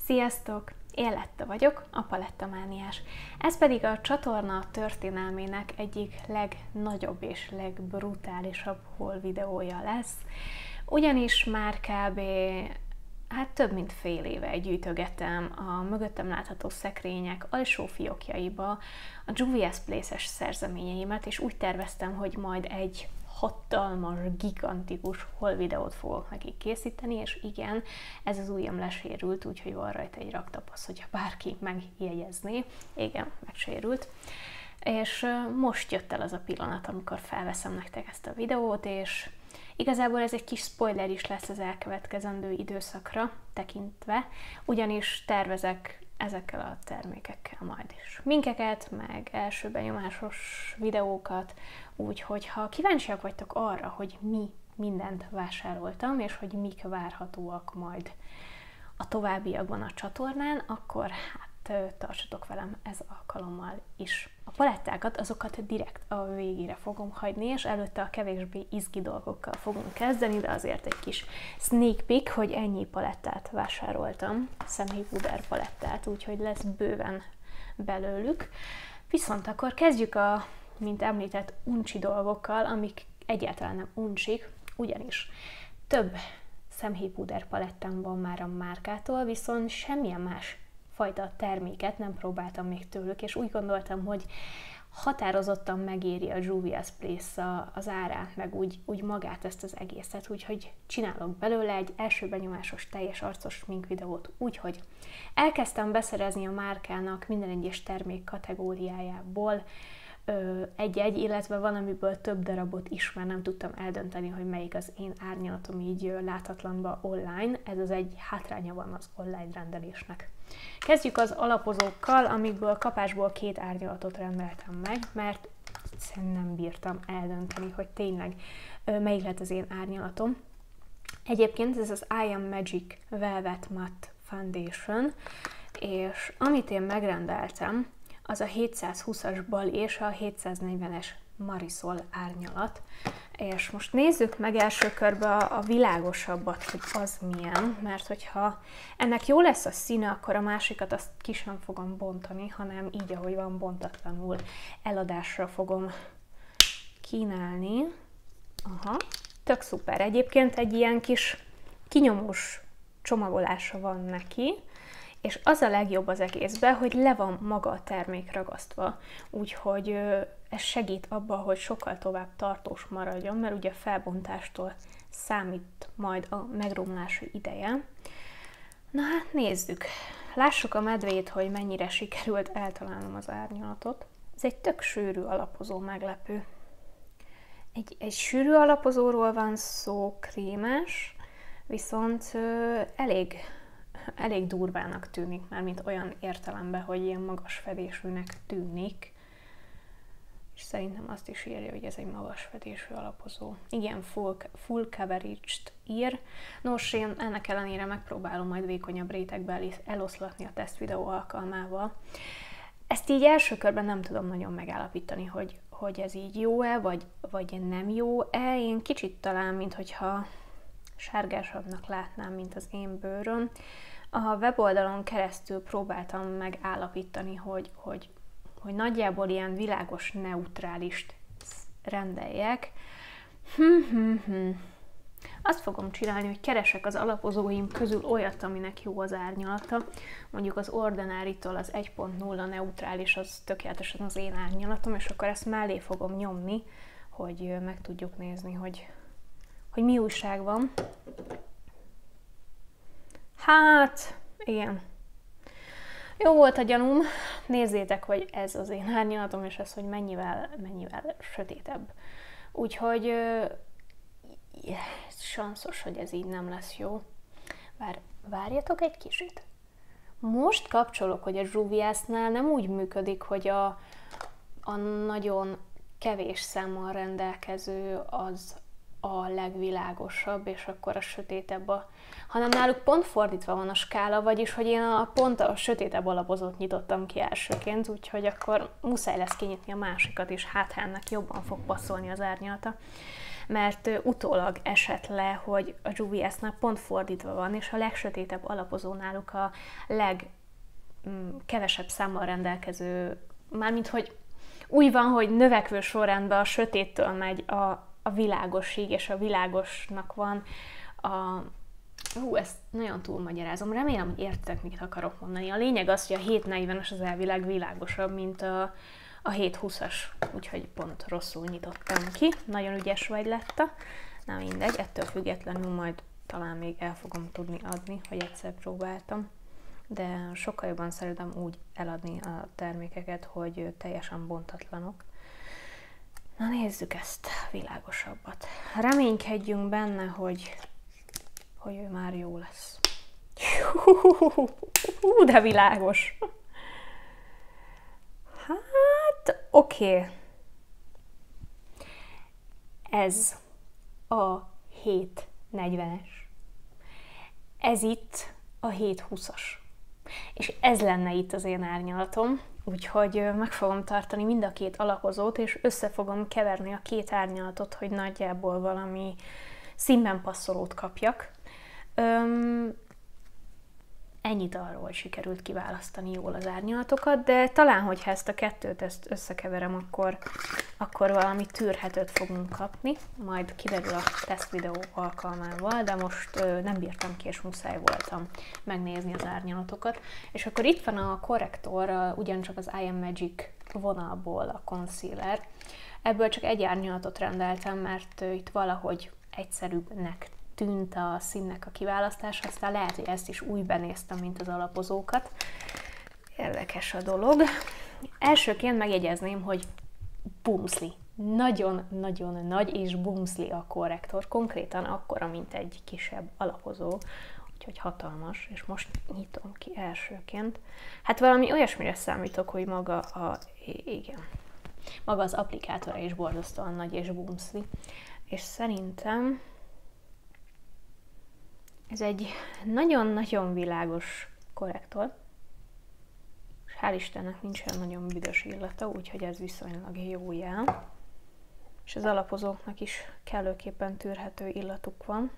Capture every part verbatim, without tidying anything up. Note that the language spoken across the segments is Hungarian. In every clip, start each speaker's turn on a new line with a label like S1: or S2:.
S1: Sziasztok! Én Letta vagyok, a Palettamániás. Ez pedig a csatorna történelmének egyik legnagyobb és legbrutálisabb haul videója lesz, ugyanis már kb. Hát több mint fél éve gyűjtögetem a mögöttem látható szekrények alsó fiókjaiba a Juvia's Place-es szerzeményeimet, és úgy terveztem, hogy majd egy hatalmas, gigantikus haul videót fogok nekik készíteni, és igen, ez az ujjam lesérült, úgyhogy van rajta egy raktapasz, hogyha bárki megjegyezné. Igen, megsérült. És most jött el az a pillanat, amikor felveszem nektek ezt a videót, és igazából ez egy kis spoiler is lesz az elkövetkezendő időszakra tekintve, ugyanis tervezek ezekkel a termékekkel majd is minkeket, meg első benyomásos videókat, úgyhogy ha kíváncsiak vagytok arra, hogy mi mindent vásároltam, és hogy mik várhatóak majd a továbbiakban a csatornán, akkor hát tartsatok velem ez alkalommal is. A palettákat, azokat direkt a végére fogom hagyni, és előtte a kevésbé izgi dolgokkal fogunk kezdeni, de azért egy kis sneak peek, hogy ennyi palettát vásároltam, szemhéjpúder palettát, úgyhogy lesz bőven belőlük. Viszont akkor kezdjük a, mint említett, uncsi dolgokkal, amik egyáltalán nem uncsik, ugyanis több szemhéjpúder palettám van már a márkától, viszont semmilyen más fajta terméket nem próbáltam még tőlük, és úgy gondoltam, hogy határozottan megéri a Juvia's Place az árát, meg úgy, úgy magát ezt az egészet, úgyhogy csinálok belőle egy első benyomásos teljes arcos smink videót, úgyhogy elkezdtem beszerezni a márkának minden egyes termék kategóriájából egy-egy, illetve van, amiből több darabot is, mert nem tudtam eldönteni, hogy melyik az én árnyalatom így láthatlanba online. Ez az egy hátránya van az online rendelésnek. Kezdjük az alapozókkal, amikből kapásból két árnyalatot rendeltem meg, mert egyszerűen nem bírtam eldönteni, hogy tényleg melyik lett az én árnyalatom. Egyébként ez az I Am Magic Velvet Matte Foundation, és amit én megrendeltem, az a hétszázhúszas Bali és a hétszáznegyvenes Marisol árnyalat. És most nézzük meg első körbe a világosabbat, hogy az milyen, mert hogyha ennek jó lesz a színe, akkor a másikat azt ki sem fogom bontani, hanem így, ahogy van, bontatlanul eladásra fogom kínálni. Aha, tök szuper. Egyébként egy ilyen kis kinyomós csomagolása van neki, és az a legjobb az egészben, hogy le van maga a termék ragasztva, úgyhogy ez segít abban, hogy sokkal tovább tartós maradjon, mert ugye a felbontástól számít majd a megromlási ideje. Na hát nézzük. Lássuk a medvét, hogy mennyire sikerült eltalálnom az árnyalatot. Ez egy tök sűrű alapozó, meglepő. Egy, egy sűrű alapozóról van szó, krémes, viszont ö, elég... elég durvának tűnik, már mint olyan értelemben, hogy ilyen magas fedésűnek tűnik. És szerintem azt is írja, hogy ez egy magas fedésű alapozó. Igen, full, full coverage-t ír. Nos, én ennek ellenére megpróbálom majd vékonyabb rétegbe eloszlatni a teszt videó alkalmával. Ezt így első körben nem tudom nagyon megállapítani, hogy, hogy ez így jó-e, vagy, vagy nem jó-e. Én kicsit talán, minthogyha sárgásabbnak látnám, mint az én bőröm. A weboldalon keresztül próbáltam megállapítani, hogy, hogy, hogy nagyjából ilyen világos neutrálist rendeljek. Hm, hm, hm. Azt fogom csinálni, hogy keresek az alapozóim közül olyat, aminek jó az árnyalata. Mondjuk az Ordinary-tól az egy pont nulla neutrális, az tökéletesen az én árnyalatom, és akkor ezt mellé fogom nyomni, hogy meg tudjuk nézni, hogy hogy mi újság van. Hát, igen. Jó volt a gyanúm. Nézzétek, hogy ez az én árnyalatom, és ez, hogy mennyivel, mennyivel sötétebb. Úgyhogy yeah, sanszos, hogy ez így nem lesz jó. Bár várjatok egy kicsit. Most kapcsolok, hogy a Juviasnál nem úgy működik, hogy a, a nagyon kevés számmal rendelkező az a legvilágosabb, és akkor a sötétebb a... hanem náluk pont fordítva van a skála, vagyis, hogy én a pont a sötétebb alapozót nyitottam ki elsőként, úgyhogy akkor muszáj lesz kinyitni a másikat, és hát ennek jobban fog passzolni az árnyalata. mert utólag esett le, hogy a Juvia's-nál pont fordítva van, és a legsötétebb alapozó náluk a legkevesebb számmal rendelkező, mármint hogy úgy van, hogy növekvő sorrendben a sötéttől megy a, a világosig, és a világosnak van a... Hú, ezt nagyon túlmagyarázom. Remélem, hogy értitek, mit akarok mondani. A lényeg az, hogy a hét negyvenes az elvileg világosabb, mint a, a hét húszas. Úgyhogy pont rosszul nyitottam ki. Nagyon ügyes vagy letta. Na mindegy, ettől függetlenül majd talán még el fogom tudni adni, hogy egyszer próbáltam. De sokkal jobban szeretem úgy eladni a termékeket, hogy teljesen bontatlanok. Na nézzük ezt világosabbat. Reménykedjünk benne, hogy, hogy ő már jó lesz. Hú, de világos! Hát, oké. Okay. Ez a hét negyvenes. Ez itt a hét húszas. És ez lenne itt az én árnyalatom, úgyhogy meg fogom tartani mind a két alapozót, és össze fogom keverni a két árnyalatot, hogy nagyjából valami színben passzolót kapjak. Öm, ennyit arról, hogy sikerült kiválasztani jól az árnyalatokat, de talán, hogyha ezt a kettőt ezt összekeverem, akkor, akkor valami tűrhetőt fogunk kapni, majd kiderül a teszt videó alkalmával, de most ö, nem bírtam ki, és muszáj voltam megnézni az árnyalatokat. És akkor itt van a korrektor, ugyancsak az I Am Magic vonalból a concealer. Ebből csak egy árnyalatot rendeltem, mert ö, itt valahogy egyszerűbbnek tűnt a színnek a kiválasztása, aztán lehet, hogy ezt is úgy benéztem, mint az alapozókat. Érdekes a dolog. Elsőként megjegyezném, hogy bumszli. Nagyon-nagyon nagy és bumszli a korrektor. Konkrétan akkora, mint egy kisebb alapozó. Úgyhogy hatalmas. És most nyitom ki elsőként. Hát valami olyasmire számítok, hogy maga a... igen. Maga az applikátora is borzasztóan nagy és bumszli. És szerintem ez egy nagyon-nagyon világos korrektor, és hál' Istennek nincsen nagyon büdös illata, úgyhogy ez viszonylag jó jel. És az alapozóknak is kellőképpen tűrhető illatuk van.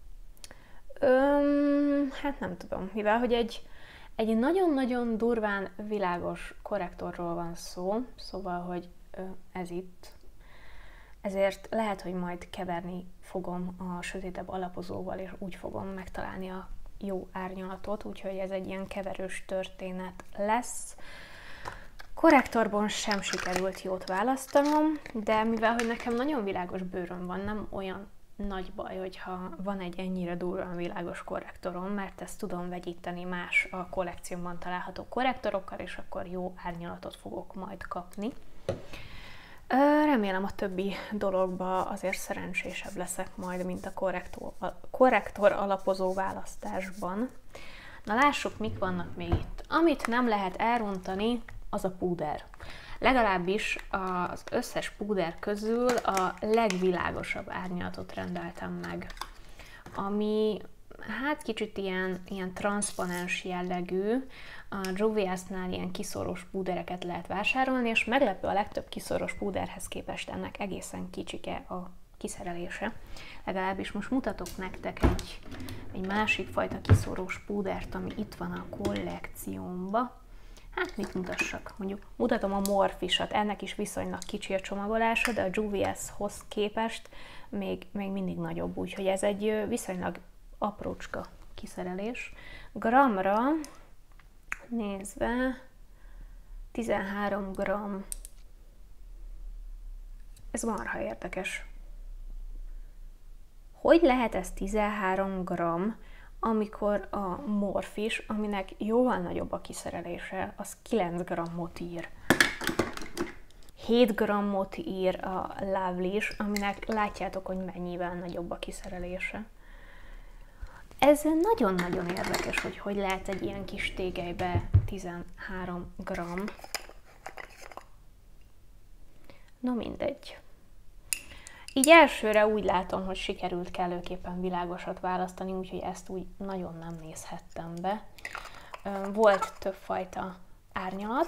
S1: Öm, hát nem tudom, mivel hogy egy, egy nagyon-nagyon durván világos korrektorról van szó, szóval, hogy ez itt, ezért lehet, hogy majd keverni fogom a sötétebb alapozóval, és úgy fogom megtalálni a jó árnyalatot, úgyhogy ez egy ilyen keverős történet lesz. Korrektorban sem sikerült jót választanom, de mivel hogy nekem nagyon világos bőröm van, nem olyan nagy baj, hogyha van egy ennyire durván világos korrektorom, mert ezt tudom vegyíteni más a kollekciómban található korrektorokkal, és akkor jó árnyalatot fogok majd kapni. Remélem a többi dologba azért szerencsésebb leszek majd, mint a korrektor, a korrektor alapozó választásban. Na lássuk, mik vannak még itt. Amit nem lehet elrontani, az a púder. Legalábbis az összes púder közül a legvilágosabb árnyalatot rendeltem meg, ami hát kicsit ilyen, ilyen transzparens jellegű. A Juvia's-nál ilyen kiszorós púdereket lehet vásárolni, és meglepő, a legtöbb kiszorós púderhez képest ennek egészen kicsike a kiszerelése. Legalábbis most mutatok nektek egy, egy másik fajta kiszorós púdert, ami itt van a kollekciómban. Hát mit mutassak? Mondjuk mutatom a Morphisat, ennek is viszonylag kicsi a csomagolása, de a Juvia's-hoz képest még, még mindig nagyobb, úgyhogy ez egy viszonylag aprócska kiszerelés. Gramra nézve tizenhárom gramm. Ez marha érdekes. Hogy lehet ez tizenhárom gramm, amikor a Morphis, aminek jóval nagyobb a kiszerelése, az kilenc grammot ír. hét grammot ír a Lovely, aminek látjátok, hogy mennyivel nagyobb a kiszerelése. Ez nagyon-nagyon érdekes, hogy hogy lehet egy ilyen kis tégelybe tizenhárom gramm. No mindegy. Így elsőre úgy látom, hogy sikerült kellőképpen világosat választani, úgyhogy ezt úgy nagyon nem nézhettem be. Volt többfajta árnyalat,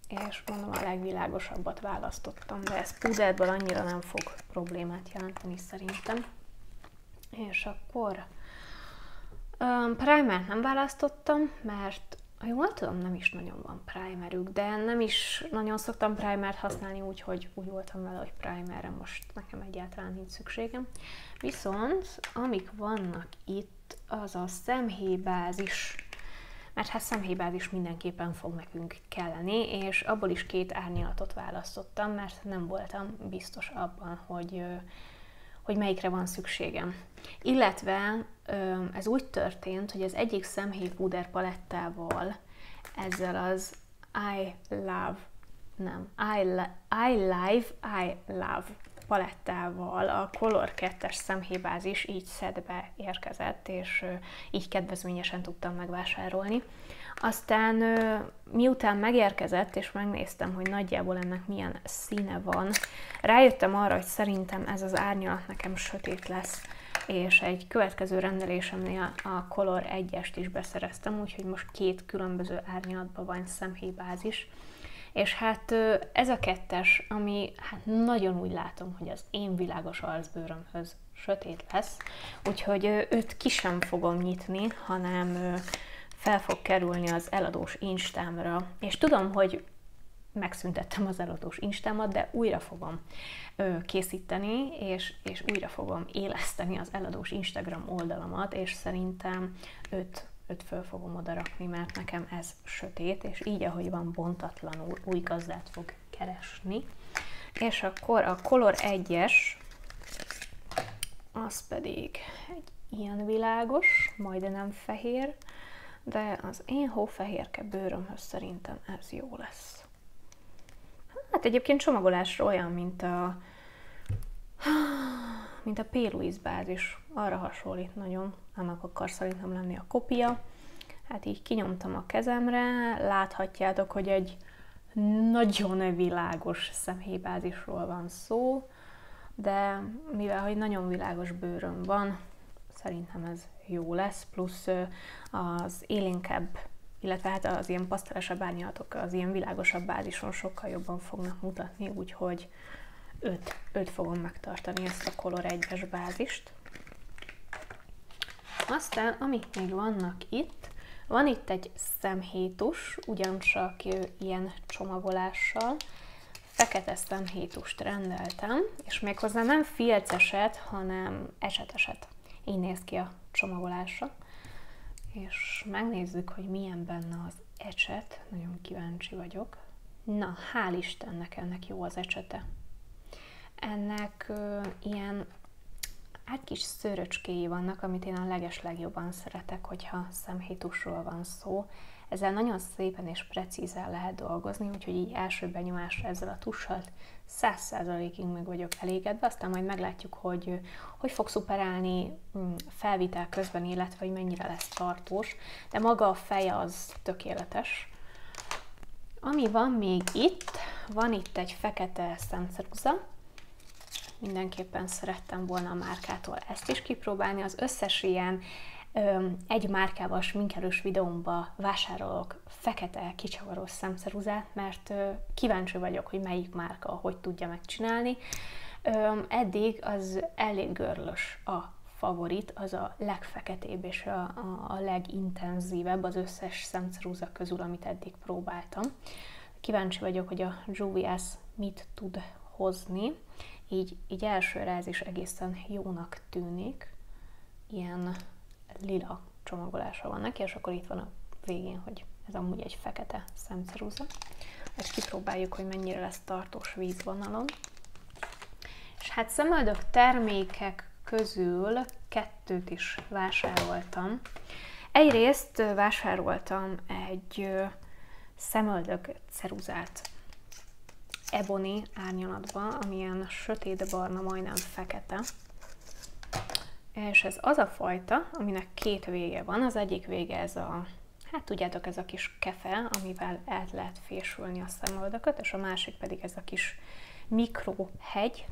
S1: és mondom, a legvilágosabbat választottam, de ez púderből annyira nem fog problémát jelenteni szerintem. És akkor um, primert nem választottam, mert ha jól tudom, nem is nagyon van primerük, de nem is nagyon szoktam primert használni, úgyhogy úgy voltam vele, hogy primerre most nekem egyáltalán nincs szükségem. Viszont amik vannak itt, az a szemhélybázis, mert hát szemhélybázis mindenképpen fog nekünk kelleni, és abból is két árnyalatot választottam, mert nem voltam biztos abban, hogy, hogy melyikre van szükségem. Illetve ez úgy történt, hogy az egyik szemhéjpúder palettával, ezzel az I Love, nem, I, I Live, I Love palettával a Color kettes szemhélybázis így szedbe érkezett, és így kedvezményesen tudtam megvásárolni. Aztán miután megérkezett, és megnéztem, hogy nagyjából ennek milyen színe van, rájöttem arra, hogy szerintem ez az árnyalat nekem sötét lesz, és egy következő rendelésemnél a Color egyest is beszereztem, úgyhogy most két különböző árnyalatban van szemhélybázis. És hát ez a kettes, ami hát nagyon úgy látom, hogy az én világos arcbőrömhöz sötét lesz, úgyhogy őt ki sem fogom nyitni, hanem fel fog kerülni az eladós instámra. És tudom, hogy megszüntettem az eladós instámat, de újra fogom készíteni, és, és újra fogom éleszteni az eladós Instagram oldalamat, és szerintem őt őt föl fogom oda rakni, mert nekem ez sötét, és így, ahogy van, bontatlanul új gazdát fog keresni. És akkor a Color egyes, az pedig egy ilyen világos, majdnem fehér, de az én hófehérke bőrömhöz szerintem ez jó lesz. Hát egyébként csomagolásra olyan, mint a mint a P. Louise bázis, arra hasonlít nagyon, annak akar szerintem lenni a kopia. Hát így kinyomtam a kezemre, láthatjátok, hogy egy nagyon világos szemhélybázisról van szó, de mivel hogy nagyon világos bőröm van, szerintem ez jó lesz, plusz az élénkebb, illetve hát az ilyen pasztelesebb árnyalatok az ilyen világosabb bázison sokkal jobban fognak mutatni, úgyhogy öt fogom megtartani ezt a Color egyes bázist. Aztán, amik még vannak itt, van itt egy szemhéjtus, ugyancsak ilyen csomagolással. Fekete szemhéjtust rendeltem, és méghozzá nem filceset, hanem eseteset. Így néz ki a csomagolása. És megnézzük, hogy milyen benne az ecset. Nagyon kíváncsi vagyok. Na, hál' Istennek, ennek jó az ecsete. Ennek ö, ilyen hát kis szőröcskéi vannak, amit én a legeslegjobban szeretek, hogyha szemhéjtusról van szó. Ezzel nagyon szépen és precízen lehet dolgozni, úgyhogy így első benyomásra ezzel a tussal száz százalékig meg vagyok elégedve, aztán majd meglátjuk, hogy hogy fog szuperálni felvitel közben, illetve hogy mennyire lesz tartós, de maga a feje az tökéletes. Ami van még itt, van itt egy fekete szemceruza. Mindenképpen szerettem volna a márkától ezt is kipróbálni. Az összes ilyen ö, egy márkával sminkelős videómba vásárolok fekete kicsavarós szemceruzát, mert ö, kíváncsi vagyok, hogy melyik márka hogy tudja megcsinálni. Ö, eddig az elég görlös a favorit, az a legfeketébb és a, a, a legintenzívebb az összes szemceruza közül, amit eddig próbáltam. Kíváncsi vagyok, hogy a Juvia's mit tud hozni. Így, így elsőre ez is egészen jónak tűnik. Ilyen lila csomagolása van neki, és akkor itt van a végén, hogy ez amúgy egy fekete szemceruza. Ezt kipróbáljuk, hogy mennyire lesz tartós vízvonalon. És hát szemöldök termékek közül kettőt is vásároltam. Egyrészt vásároltam egy szemöldök ceruzát ebony árnyalatban, amilyen sötét barna, majdnem fekete. És ez az a fajta, aminek két vége van. Az egyik vége ez a, hát tudjátok, ez a kis kefe, amivel el lehet fésülni a szemöldököt, és a másik pedig ez a kis mikrohegy.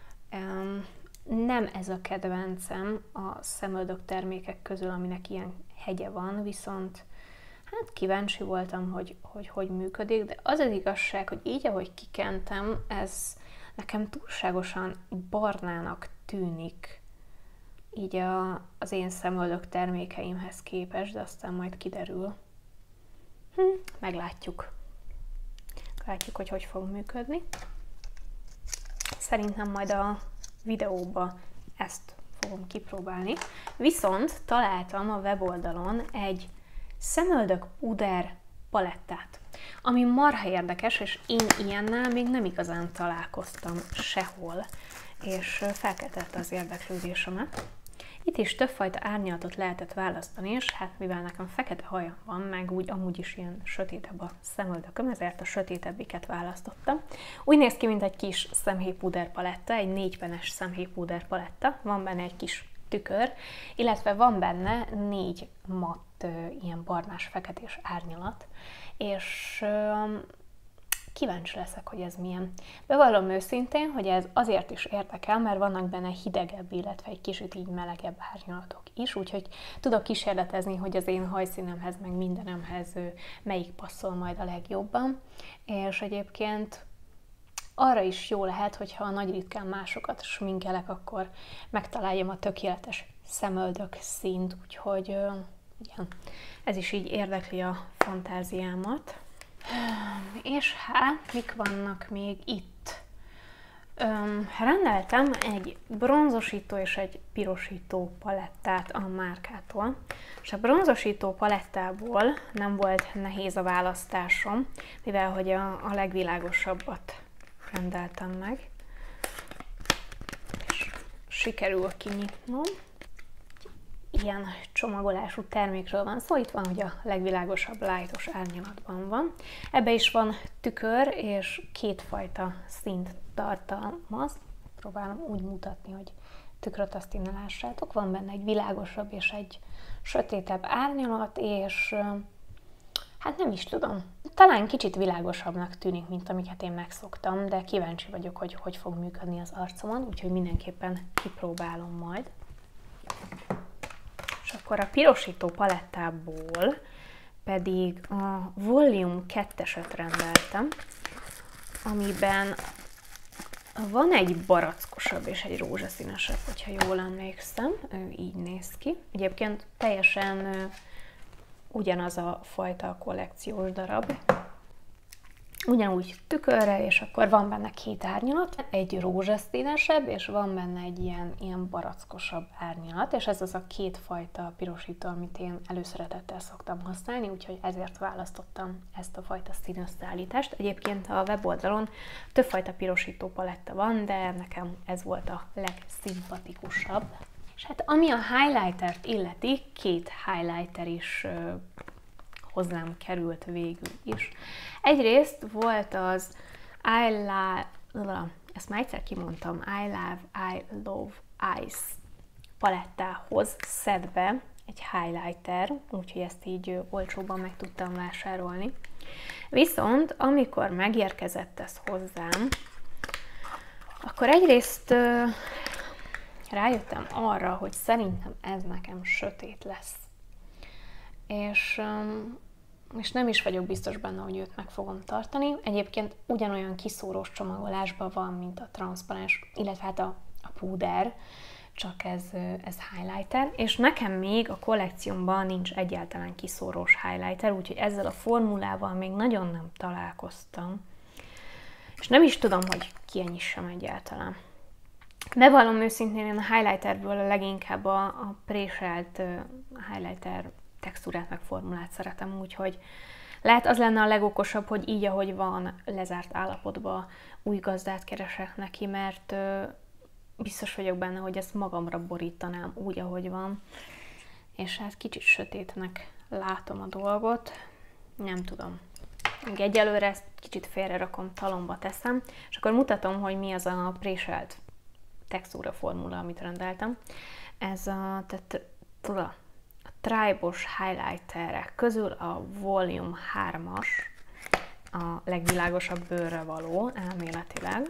S1: Nem ez a kedvencem a szemöldök termékek közül, aminek ilyen hegye van, viszont hát kíváncsi voltam, hogy, hogy hogy működik, de az az igazság, hogy így, ahogy kikentem, ez nekem túlságosan barnának tűnik így a, az én szemöldök termékeimhez képest, de aztán majd kiderül. Hm, meglátjuk. Látjuk, hogy hogy fog működni. Szerintem majd a videóba ezt fogom kipróbálni. Viszont találtam a weboldalon egy szemöldök puder palettát, ami marha érdekes, és én ilyennel még nem igazán találkoztam sehol, és felkeltette az érdeklődésemet. Itt is többfajta árnyalatot lehetett választani, és hát mivel nekem fekete hajam van, meg úgy amúgy is ilyen sötétebb a szemöldököm, ezért a sötétebbiket választottam. Úgy néz ki, mint egy kis szemhéjpúder paletta, egy négypenes szemhéjpúder paletta, van benne egy kis tükör, illetve van benne négy matt, ilyen barnás, feketés árnyalat, és kíváncsi leszek, hogy ez milyen. Bevallom őszintén, hogy ez azért is érdekel, mert vannak benne hidegebb, illetve egy kicsit így melegebb árnyalatok is, úgyhogy tudok kísérletezni, hogy az én hajszínemhez, meg mindenemhez melyik passzol majd a legjobban. És egyébként arra is jó lehet, hogyha nagy ritkán másokat sminkelek, akkor megtaláljam a tökéletes szemöldök színt, úgyhogy igen, ez is így érdekli a fantáziámat. És hát, mik vannak még itt? Öm, rendeltem egy bronzosító és egy pirosító palettát a márkától, és a bronzosító palettából nem volt nehéz a választásom, mivel hogy a, a legvilágosabbat rendeltem meg, és sikerül kinyitnom. Ilyen csomagolású termékről van szó, szóval itt van, hogy a legvilágosabb lightos árnyalatban van. Ebbe is van tükör, és kétfajta színt tartalmaz. Próbálom úgy mutatni, hogy tükröt azt innen lássátok. Van benne egy világosabb és egy sötétebb árnyalat, és hát nem is tudom. Talán kicsit világosabbnak tűnik, mint amiket én megszoktam, de kíváncsi vagyok, hogy hogy fog működni az arcomon, úgyhogy mindenképpen kipróbálom majd. És akkor a pirosító palettából pedig a Volume ketteset rendeltem, amiben van egy barackosabb és egy rózsaszínesebb, hogyha jól emlékszem, így néz ki. Egyébként teljesen ugyanaz a fajta kollekciós darab. Ugyanúgy tükörrel, és akkor van benne két árnyalat, egy rózsaszínesebb, és van benne egy ilyen, ilyen barackosabb árnyalat, és ez az a két fajta pirosító, amit én előszeretettel szoktam használni, úgyhogy ezért választottam ezt a fajta színösszeállítást. Egyébként a weboldalon többfajta pirosító paletta van, de nekem ez volt a legszimpatikusabb. És hát ami a highlightert illeti, két highlighter is uh, hozzám került végül is. Egyrészt volt az I Love, ezt már egyszer kimondtam, I Love, I Love Eyes palettához szedve egy highlighter, úgyhogy ezt így olcsóban meg tudtam vásárolni. Viszont amikor megérkezett ez hozzám, akkor egyrészt uh, rájöttem arra, hogy szerintem ez nekem sötét lesz. És, um, és nem is vagyok biztos benne, hogy őt meg fogom tartani. Egyébként ugyanolyan kiszórós csomagolásban van, mint a transzparens, illetve hát a, a púder, csak ez, ez highlighter. És nekem még a kollekciómban nincs egyáltalán kiszórós highlighter, úgyhogy ezzel a formulával még nagyon nem találkoztam. És nem is tudom, hogy kinyissam egyáltalán. Bevallom őszintén, én a highlighterből a leginkább a, a préselt uh, highlighter textúrát meg formulát szeretem, úgyhogy lehet az lenne a legokosabb, hogy így, ahogy van, lezárt állapotban új gazdát keresek neki, mert uh, biztos vagyok benne, hogy ezt magamra borítanám úgy, ahogy van. És hát kicsit sötétnek látom a dolgot, nem tudom. Még egyelőre ezt kicsit félre rakom, talomba teszem, és akkor mutatom, hogy mi az a préselt textúra formula, amit rendeltem. Ez a, tehát, tudod, a Tribe-os highlighterek közül a Volume hármas a legvilágosabb bőrre való, elméletileg.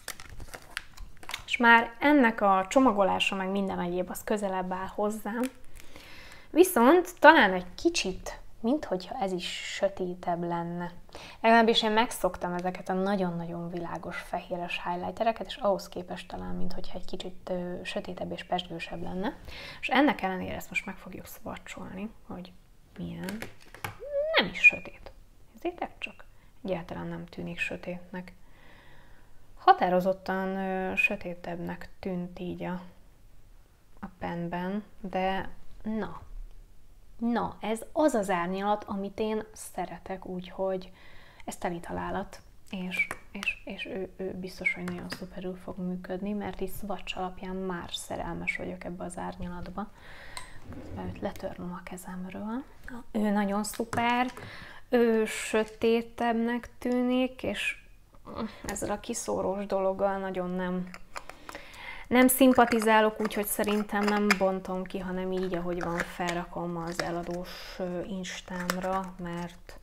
S1: És már ennek a csomagolása, meg minden egyéb az közelebb áll hozzám. Viszont talán egy kicsit mint hogyha ez is sötétebb lenne. Legalábbis én megszoktam ezeket a nagyon-nagyon világos fehéres highlightereket, és ahhoz képest talán, mint hogyha egy kicsit ö, sötétebb és pezsgősebb lenne. És ennek ellenére ezt most meg fogjuk swatcholni, hogy milyen. Nem is sötét. Nézzétek csak. Egyáltalán nem tűnik sötétnek. Határozottan ö, sötétebbnek tűnt így a, a penben, de na, na, ez az az árnyalat, amit én szeretek, úgyhogy ez teli találat, és, és, és ő, ő biztos, hogy nagyon szuperül fog működni, mert így swatch alapján már szerelmes vagyok ebbe az árnyalatba. Őt letörnöm a kezemről. Ő nagyon szuper, ő sötétebbnek tűnik, és ezzel a kiszórós dologgal nagyon nem, nem szimpatizálok, úgyhogy szerintem nem bontom ki, hanem így, ahogy van, felrakom az eladós instámra, mert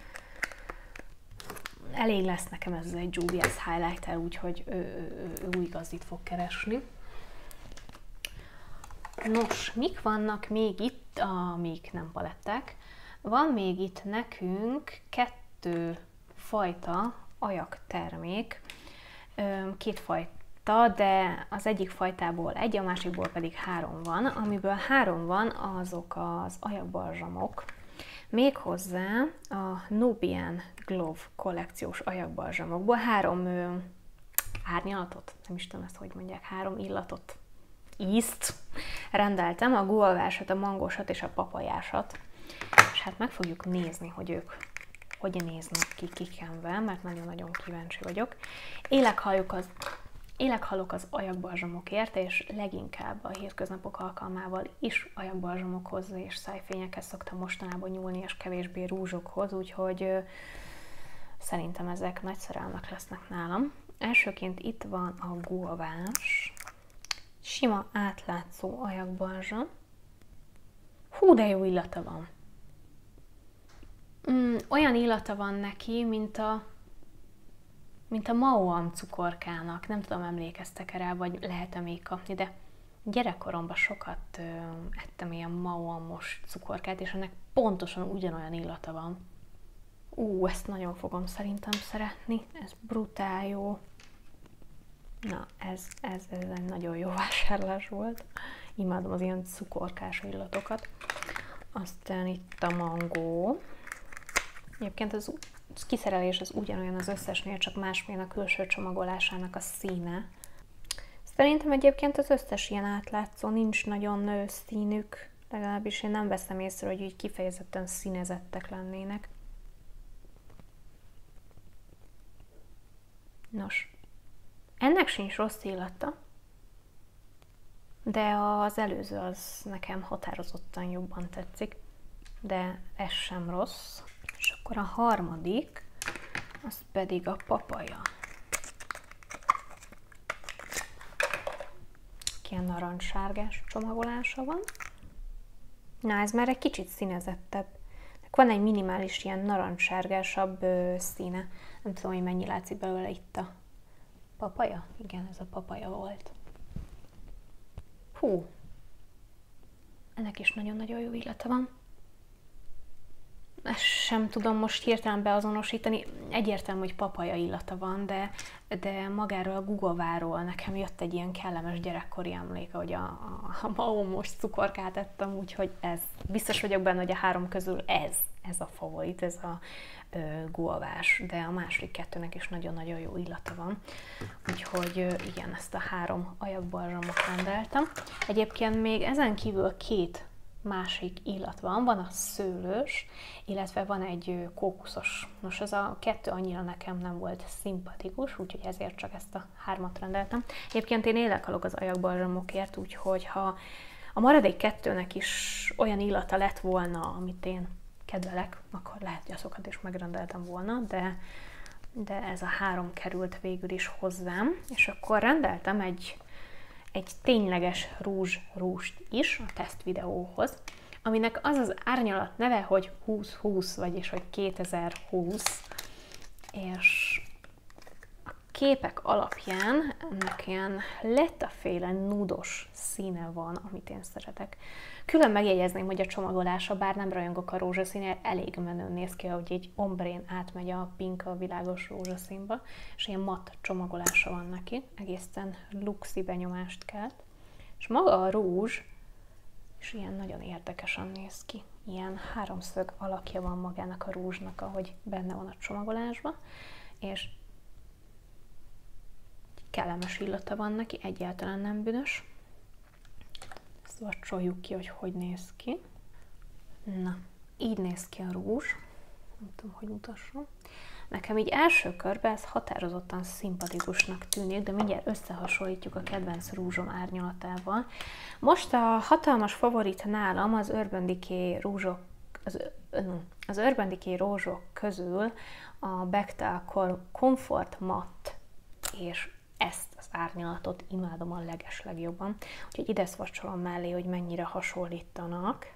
S1: elég lesz nekem ez egy Juvia's highlighter, úgyhogy ő, ő, ő új igazit fog keresni. Nos, mik vannak még itt, amik nem paletták? Van még itt nekünk kettő fajta ajak termék, két fajta, de az egyik fajtából egy, a másikból pedig három van. Amiből három van, azok az ajakbalzsamok. Méghozzá a Nubian Glove kollekciós ajakbalzsamokból három ö, árnyalatot, nem is tudom ezt, hogy mondják, három illatot, ízt rendeltem, a guavásat, a mangósat és a papajásat. És hát meg fogjuk nézni, hogy ők hogy néznek ki kikenve, mert nagyon-nagyon kíváncsi vagyok. Élek-halok az, élek-halok az ajakbalzsamokért, és leginkább a hétköznapok alkalmával is ajakbalzsamokhoz és szájfényekhez szoktam mostanában nyúlni, és kevésbé rúzsokhoz, úgyhogy ö, szerintem ezek nagy szerelmek lesznek nálam. Elsőként itt van a guavás, sima átlátszó ajakbalzsam. Hú, de jó illata van! Mm, olyan illata van neki, mint a, mint a Mauam cukorkának. Nem tudom, emlékeztek rá, vagy lehet-e még kapni, de gyerekkoromban sokat ö, ettem ilyen Mauamos cukorkát, és ennek pontosan ugyanolyan illata van. Ú, ezt nagyon fogom szerintem szeretni. Ez brutál jó. Na, ez, ez, ez egy nagyon jó vásárlás volt. Imádom az ilyen cukorkás illatokat. Aztán itt a mangó. Egyébként az kiszerelés az ugyanolyan az összesnél, csak másmilyen a külső csomagolásának a színe. Szerintem egyébként az összes ilyen átlátszó, nincs nagyon színük, legalábbis én nem veszem észre, hogy így kifejezetten színezettek lennének. Nos, ennek sincs rossz illata, de az előző az nekem határozottan jobban tetszik, de ez sem rossz. És akkor a harmadik, az pedig a papaja. Ilyen narancssárgás csomagolása van. Na, ez már egy kicsit színezettebb. Van egy minimális ilyen narancssárgásabb színe. Nem tudom, hogy mennyi látszik belőle itt a papaja. Igen, ez a papaja volt. Hú! Ennek is nagyon-nagyon jó illata van. Ezt sem tudom most hirtelen beazonosítani. Egyértelmű, hogy papaja illata van, de, de magáról a gugováról nekem jött egy ilyen kellemes gyerekkori emléke, hogy a, a, a Maumos cukorkát ettem, úgyhogy ez. Biztos vagyok benne, hogy a három közül ez, ez a favorit, ez a ö, guavás, de a másik kettőnek is nagyon-nagyon jó illata van. Úgyhogy ö, igen, ezt a három ajakbalzsamot rendeltem. Egyébként még ezen kívül két másik illat van, van a szőlős, illetve van egy kókuszos. Nos, ez a kettő annyira nekem nem volt szimpatikus, úgyhogy ezért csak ezt a hármat rendeltem. Egyébként én élek-halok az ajakbalzsamokért, úgyhogy ha a maradék kettőnek is olyan illata lett volna, amit én kedvelek, akkor lehet, hogy azokat is megrendeltem volna, de, de ez a három került végül is hozzám, és akkor rendeltem egy egy tényleges rúzs rúst is a teszt videóhoz, aminek az az árnyalat neve, hogy húsz húsz, vagyis hogy kétezer-húsz, és a képek alapján ennek ilyen lettaféle nudos színe van, amit én szeretek. Külön megjegyezném, hogy a csomagolása, bár nem rajongok a rózsaszínért, elég menőn néz ki, hogy egy ombrén átmegy a pink a világos rózsaszínba, és ilyen matt csomagolása van neki, egészen luxi benyomást kelt. És maga a rózs, és ilyen nagyon érdekesen néz ki. Ilyen háromszög alakja van magának a rózsnak, ahogy benne van a csomagolásban, és kellemes illata van neki, egyáltalán nem bűnös. Ezt vacsoljuk ki, hogy hogy néz ki. Na, így néz ki a rózs. Nem tudom, hogy mutassam. Nekem így első körben ez határozottan szimpatikusnak tűnik, de mindjárt összehasonlítjuk a kedvenc rózsom árnyalatával. Most a hatalmas favorit nálam az Urban Decay rózsok, az, az Urban Decay rózsok közül a Bectal Comfort Matte, és ezt az árnyalatot imádom a legeslegjobban. Úgyhogy ide szvacsolom mellé, hogy mennyire hasonlítanak.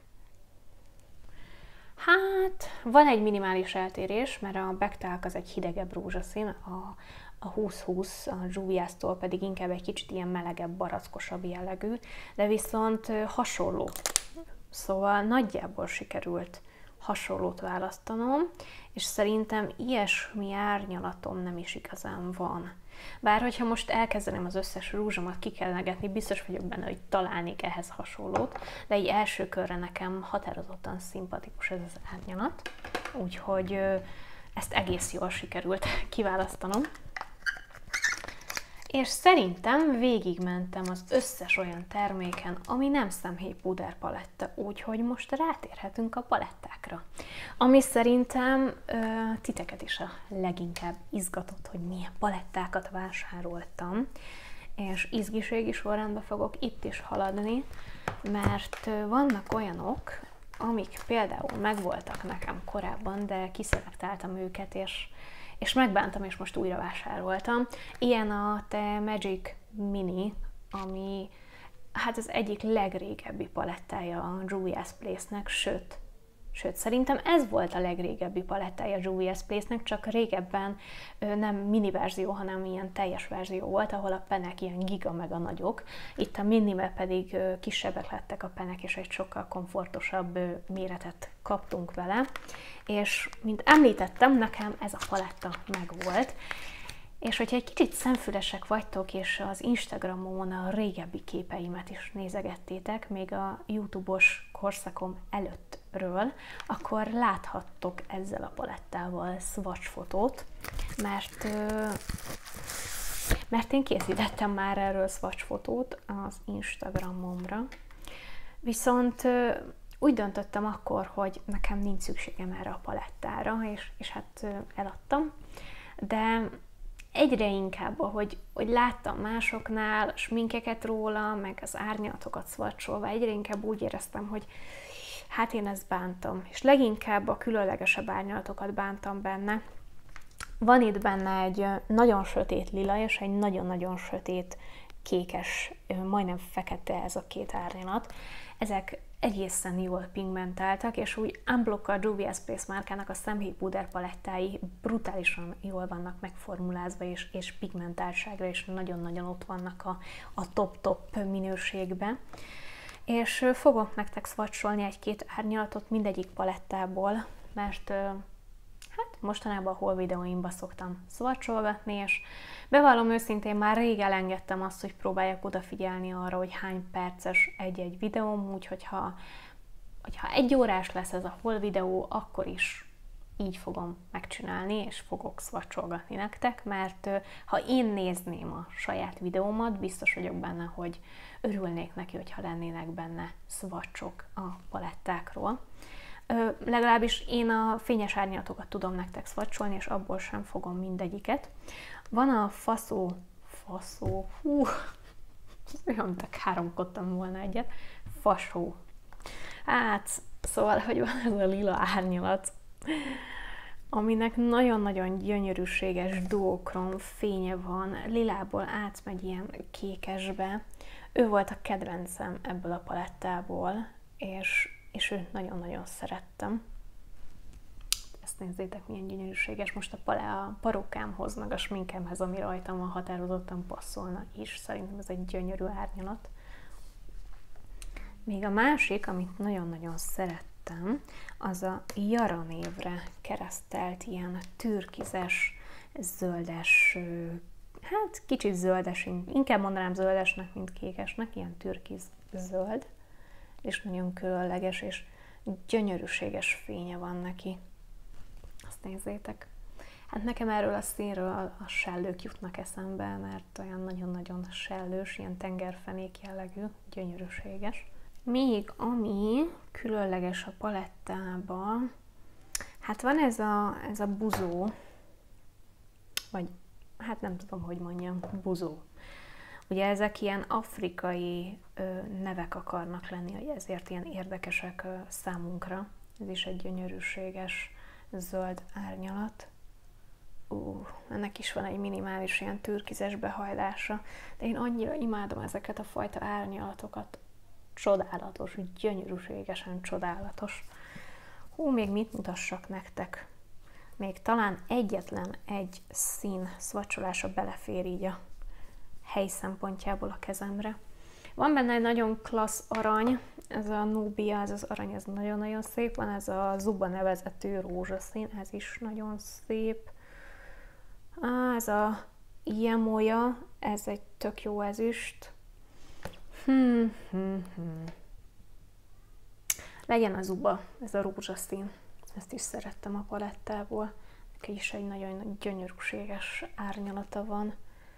S1: Hát, van egy minimális eltérés, mert a Bectalk az egy hidegebb rózsaszín, a, a húsz húsz, a Juviastól pedig inkább egy kicsit ilyen melegebb, barackosabb jellegű, de viszont hasonló. Szóval nagyjából sikerült hasonlót választanom, és szerintem ilyesmi árnyalatom nem is igazán van. Bár hogyha most elkezdeném az összes rózsomat kikellegetni, biztos vagyok benne, hogy találnék ehhez hasonlót, de így első körre nekem határozottan szimpatikus ez az árnyalat, úgyhogy ezt egész jól sikerült kiválasztanom. És szerintem végigmentem az összes olyan terméken, ami nem szemhéjpúder paletta, úgyhogy most rátérhetünk a palettákra. Ami szerintem ö, titeket is a leginkább izgatott, hogy milyen palettákat vásároltam, és izgiségi sorrendben fogok itt is haladni, mert vannak olyanok, amik például megvoltak nekem korábban, de kiszelektáltam őket, és és megbántam, és most újra vásároltam. Ilyen a The Magic Mini, ami hát az egyik legrégebbi palettája a Juvia's Place-nek, sőt, sőt, szerintem ez volt a legrégebbi palettája a Juvia's Place-nek, csak régebben nem mini verzió, hanem ilyen teljes verzió volt, ahol a penek ilyen giga meg a nagyok. Itt a minibe pedig kisebbek lettek a penek, és egy sokkal komfortosabb méretet kaptunk vele. És mint említettem, nekem ez a paletta megvolt. És hogyha egy kicsit szemfülesek vagytok, és az Instagramon a régebbi képeimet is nézegettétek, még a YouTube-os korszakom előttről, akkor láthattok ezzel a palettával swatch fotót, mert, mert én készítettem már erről swatch fotót az Instagramomra. Viszont úgy döntöttem akkor, hogy nekem nincs szükségem erre a palettára, és, és hát eladtam, de egyre inkább, ahogy hogy láttam másoknál sminkeket róla, meg az árnyalatokat swatcholva, egyre inkább úgy éreztem, hogy hát én ezt bántam. És leginkább a különlegesebb árnyalatokat bántam benne. Van itt benne egy nagyon sötét lila, és egy nagyon-nagyon sötét kékes, majdnem fekete ez a két árnyalat. Ezek egészen jól pigmentáltak, és úgy unblock a Juvia's Place márkának a szemhéjpúder palettái brutálisan jól vannak megformulázva, és, és pigmentáltságra, és nagyon-nagyon ott vannak a, a top-top minőségben. És fogok nektek swatcholni egy-két árnyalatot mindegyik palettából, mert hát mostanában a haul videóimban szoktam swatcholgatni, és bevallom őszintén, már rég elengedtem azt, hogy próbáljak odafigyelni arra, hogy hány perces egy-egy videóm, úgyhogy ha, hogyha egy órás lesz ez a haul videó, akkor is így fogom megcsinálni, és fogok swatcholgatni nektek, mert ha én nézném a saját videómat, biztos vagyok benne, hogy örülnék neki, hogyha lennének benne swatchok a palettákról. Ö, legalábbis én a fényes árnyalatokat tudom nektek swatcholni, és abból sem fogom mindegyiket. Van a faszó, faszó, hú, olyan, mint a káromkodtam volna egyet, fasó. Hát, szóval, hogy van ez a lila árnyalat, aminek nagyon-nagyon gyönyörűséges duokrom fénye van, lilából átmegy ilyen kékesbe. Ő volt a kedvencem ebből a palettából, és, és őt nagyon-nagyon szerettem. Ezt nézzétek, milyen gyönyörűséges. Most a, pale, a parókámhoz, meg a sminkemhez, ami rajtam van, határozottan passzolna is. Szerintem ez egy gyönyörű árnyalat. Még a másik, amit nagyon-nagyon szerettem, az a Jara névre keresztelt ilyen türkizes, zöldes, hát kicsit zöldes, inkább mondanám zöldesnek, mint kékesnek, ilyen türkiz zöld, és nagyon különleges, és gyönyörűséges fénye van neki. Azt nézzétek. Hát nekem erről a színről a sellők jutnak eszembe, mert olyan nagyon-nagyon sellős, ilyen tengerfenék jellegű, gyönyörűséges. Még ami különleges a palettában, hát van ez a, ez a buzó, vagy hát nem tudom, hogy mondjam, buzó. Ugye ezek ilyen afrikai ö, nevek akarnak lenni, hogy ezért ilyen érdekesek ö, számunkra. Ez is egy gyönyörűséges zöld árnyalat. Ú, ennek is van egy minimális ilyen türkizes behajlása, de én annyira imádom ezeket a fajta árnyalatokat. Csodálatos, gyönyörűségesen csodálatos. Hú, még mit mutassak nektek? Még talán egyetlen egy szín szvacsolása belefér így a hely szempontjából a kezemre. Van benne egy nagyon klassz arany, ez a Nubia, ez az arany, ez nagyon-nagyon szép. Van ez a Zuba nevezetű rózsaszín, ez is nagyon szép. Á, ez a Jemoja, ez egy tök jó ezüst. Hmm, hmm, hmm. Legyen a Zuba, ez a rózsaszín. Ezt is szerettem a palettából. Neki is egy nagyon gyönyörűséges árnyalata van.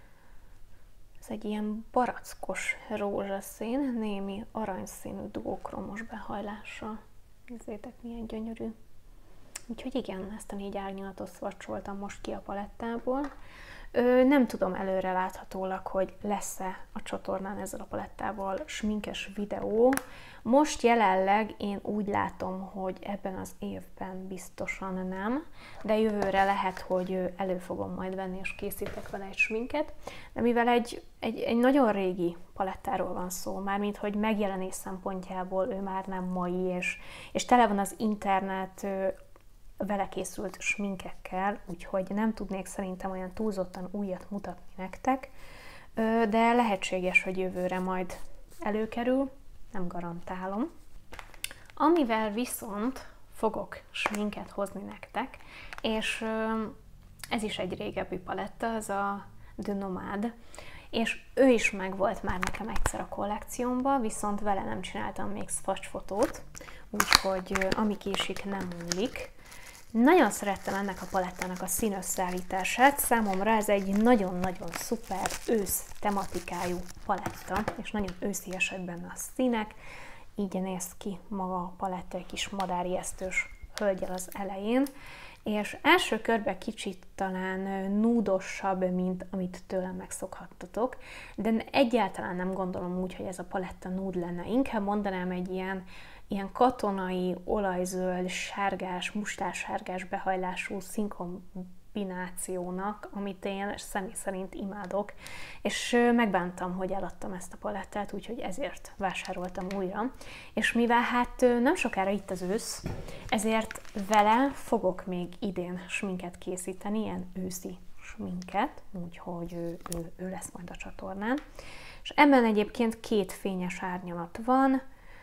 S1: Ez egy ilyen barackos rózsaszín, némi aranyszínű duokromos behajlással. Nézzétek, milyen gyönyörű. Úgyhogy igen, ezt a négy árnyalatot szvacsoltam most ki a palettából. Ö, nem tudom előre láthatólag, hogy lesz-e a csatornán ezzel a palettával sminkes videó. Most jelenleg én úgy látom, hogy ebben az évben biztosan nem, de jövőre lehet, hogy elő fogom majd venni és készítek vele egy sminket. De mivel egy, egy, egy nagyon régi palettáról van szó, mármint hogy megjelenés szempontjából ő már nem mai, és, és tele van az internet vele készült sminkekkel, úgyhogy nem tudnék szerintem olyan túlzottan újat mutatni nektek, de lehetséges, hogy jövőre majd előkerül, nem garantálom. Amivel viszont fogok sminket hozni nektek, és ez is egy régebbi paletta, ez a The Nomad, és ő is megvolt már nekem egyszer a kollekciómban, viszont vele nem csináltam még swatch fotót, úgyhogy ami késik, nem múlik. Nagyon szerettem ennek a palettának a színösszeállítását, számomra ez egy nagyon-nagyon szuper ősz tematikájú paletta, és nagyon ősziesek benne a színek, így néz ki maga a paletta, egy kis madárijesztős hölgyel az elején, és első körben kicsit talán núdosabb, mint amit tőlem megszokhattatok, de egyáltalán nem gondolom úgy, hogy ez a paletta núd lenne, inkább mondanám egy ilyen ilyen katonai, olajzöld, sárgás, mustássárgás behajlású színkombinációnak, amit én személy szerint imádok, és megbántam, hogy eladtam ezt a palettát, úgyhogy ezért vásároltam újra. És mivel hát nem sokára itt az ősz, ezért vele fogok még idén sminket készíteni, ilyen őszi sminket, úgyhogy ő, ő, ő lesz majd a csatornán. És ebben egyébként két fényes árnyalat van,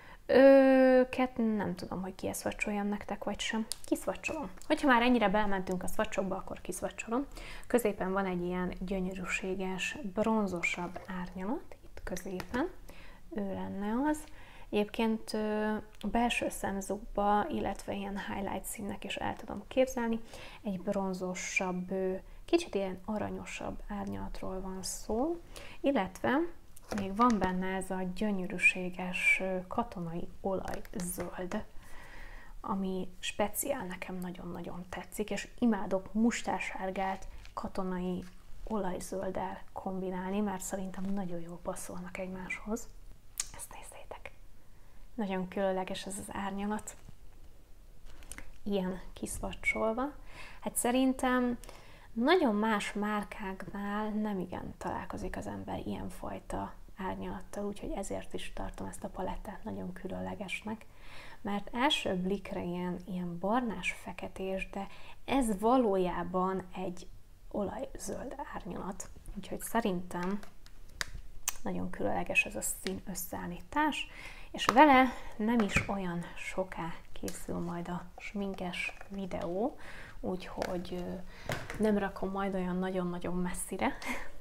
S1: őket nem tudom, hogy kiszvacsoljam nektek, vagy sem. Kiszvacsolom. Hogyha már ennyire belmentünk a szvacsokba, akkor kiszvacsolom. Középen van egy ilyen gyönyörűséges, bronzosabb árnyalat, itt középen. Ő lenne az. Egyébként a belső szemzugba, illetve ilyen highlight színnek is el tudom képzelni. Egy bronzosabb, kicsit ilyen aranyosabb árnyalatról van szó, illetve még van benne ez a gyönyörűséges katonai olajzöld, ami speciál nekem nagyon-nagyon tetszik, és imádok mustássárgát katonai olajzölddel kombinálni, mert szerintem nagyon jól passzolnak egymáshoz. Ezt nézzétek! Nagyon különleges ez az árnyalat. Ilyen kiszvacsolva. Hát szerintem nagyon más márkáknál nem igen találkozik az ember ilyenfajta árnyalattal, úgyhogy ezért is tartom ezt a palettát nagyon különlegesnek. mert első blikre ilyen, ilyen barnás-feketés, de ez valójában egy olajzöld árnyalat. Úgyhogy szerintem nagyon különleges ez a szín összeállítás, és vele nem is olyan soká készül majd a sminkes videó, úgyhogy nem rakom majd olyan nagyon-nagyon messzire.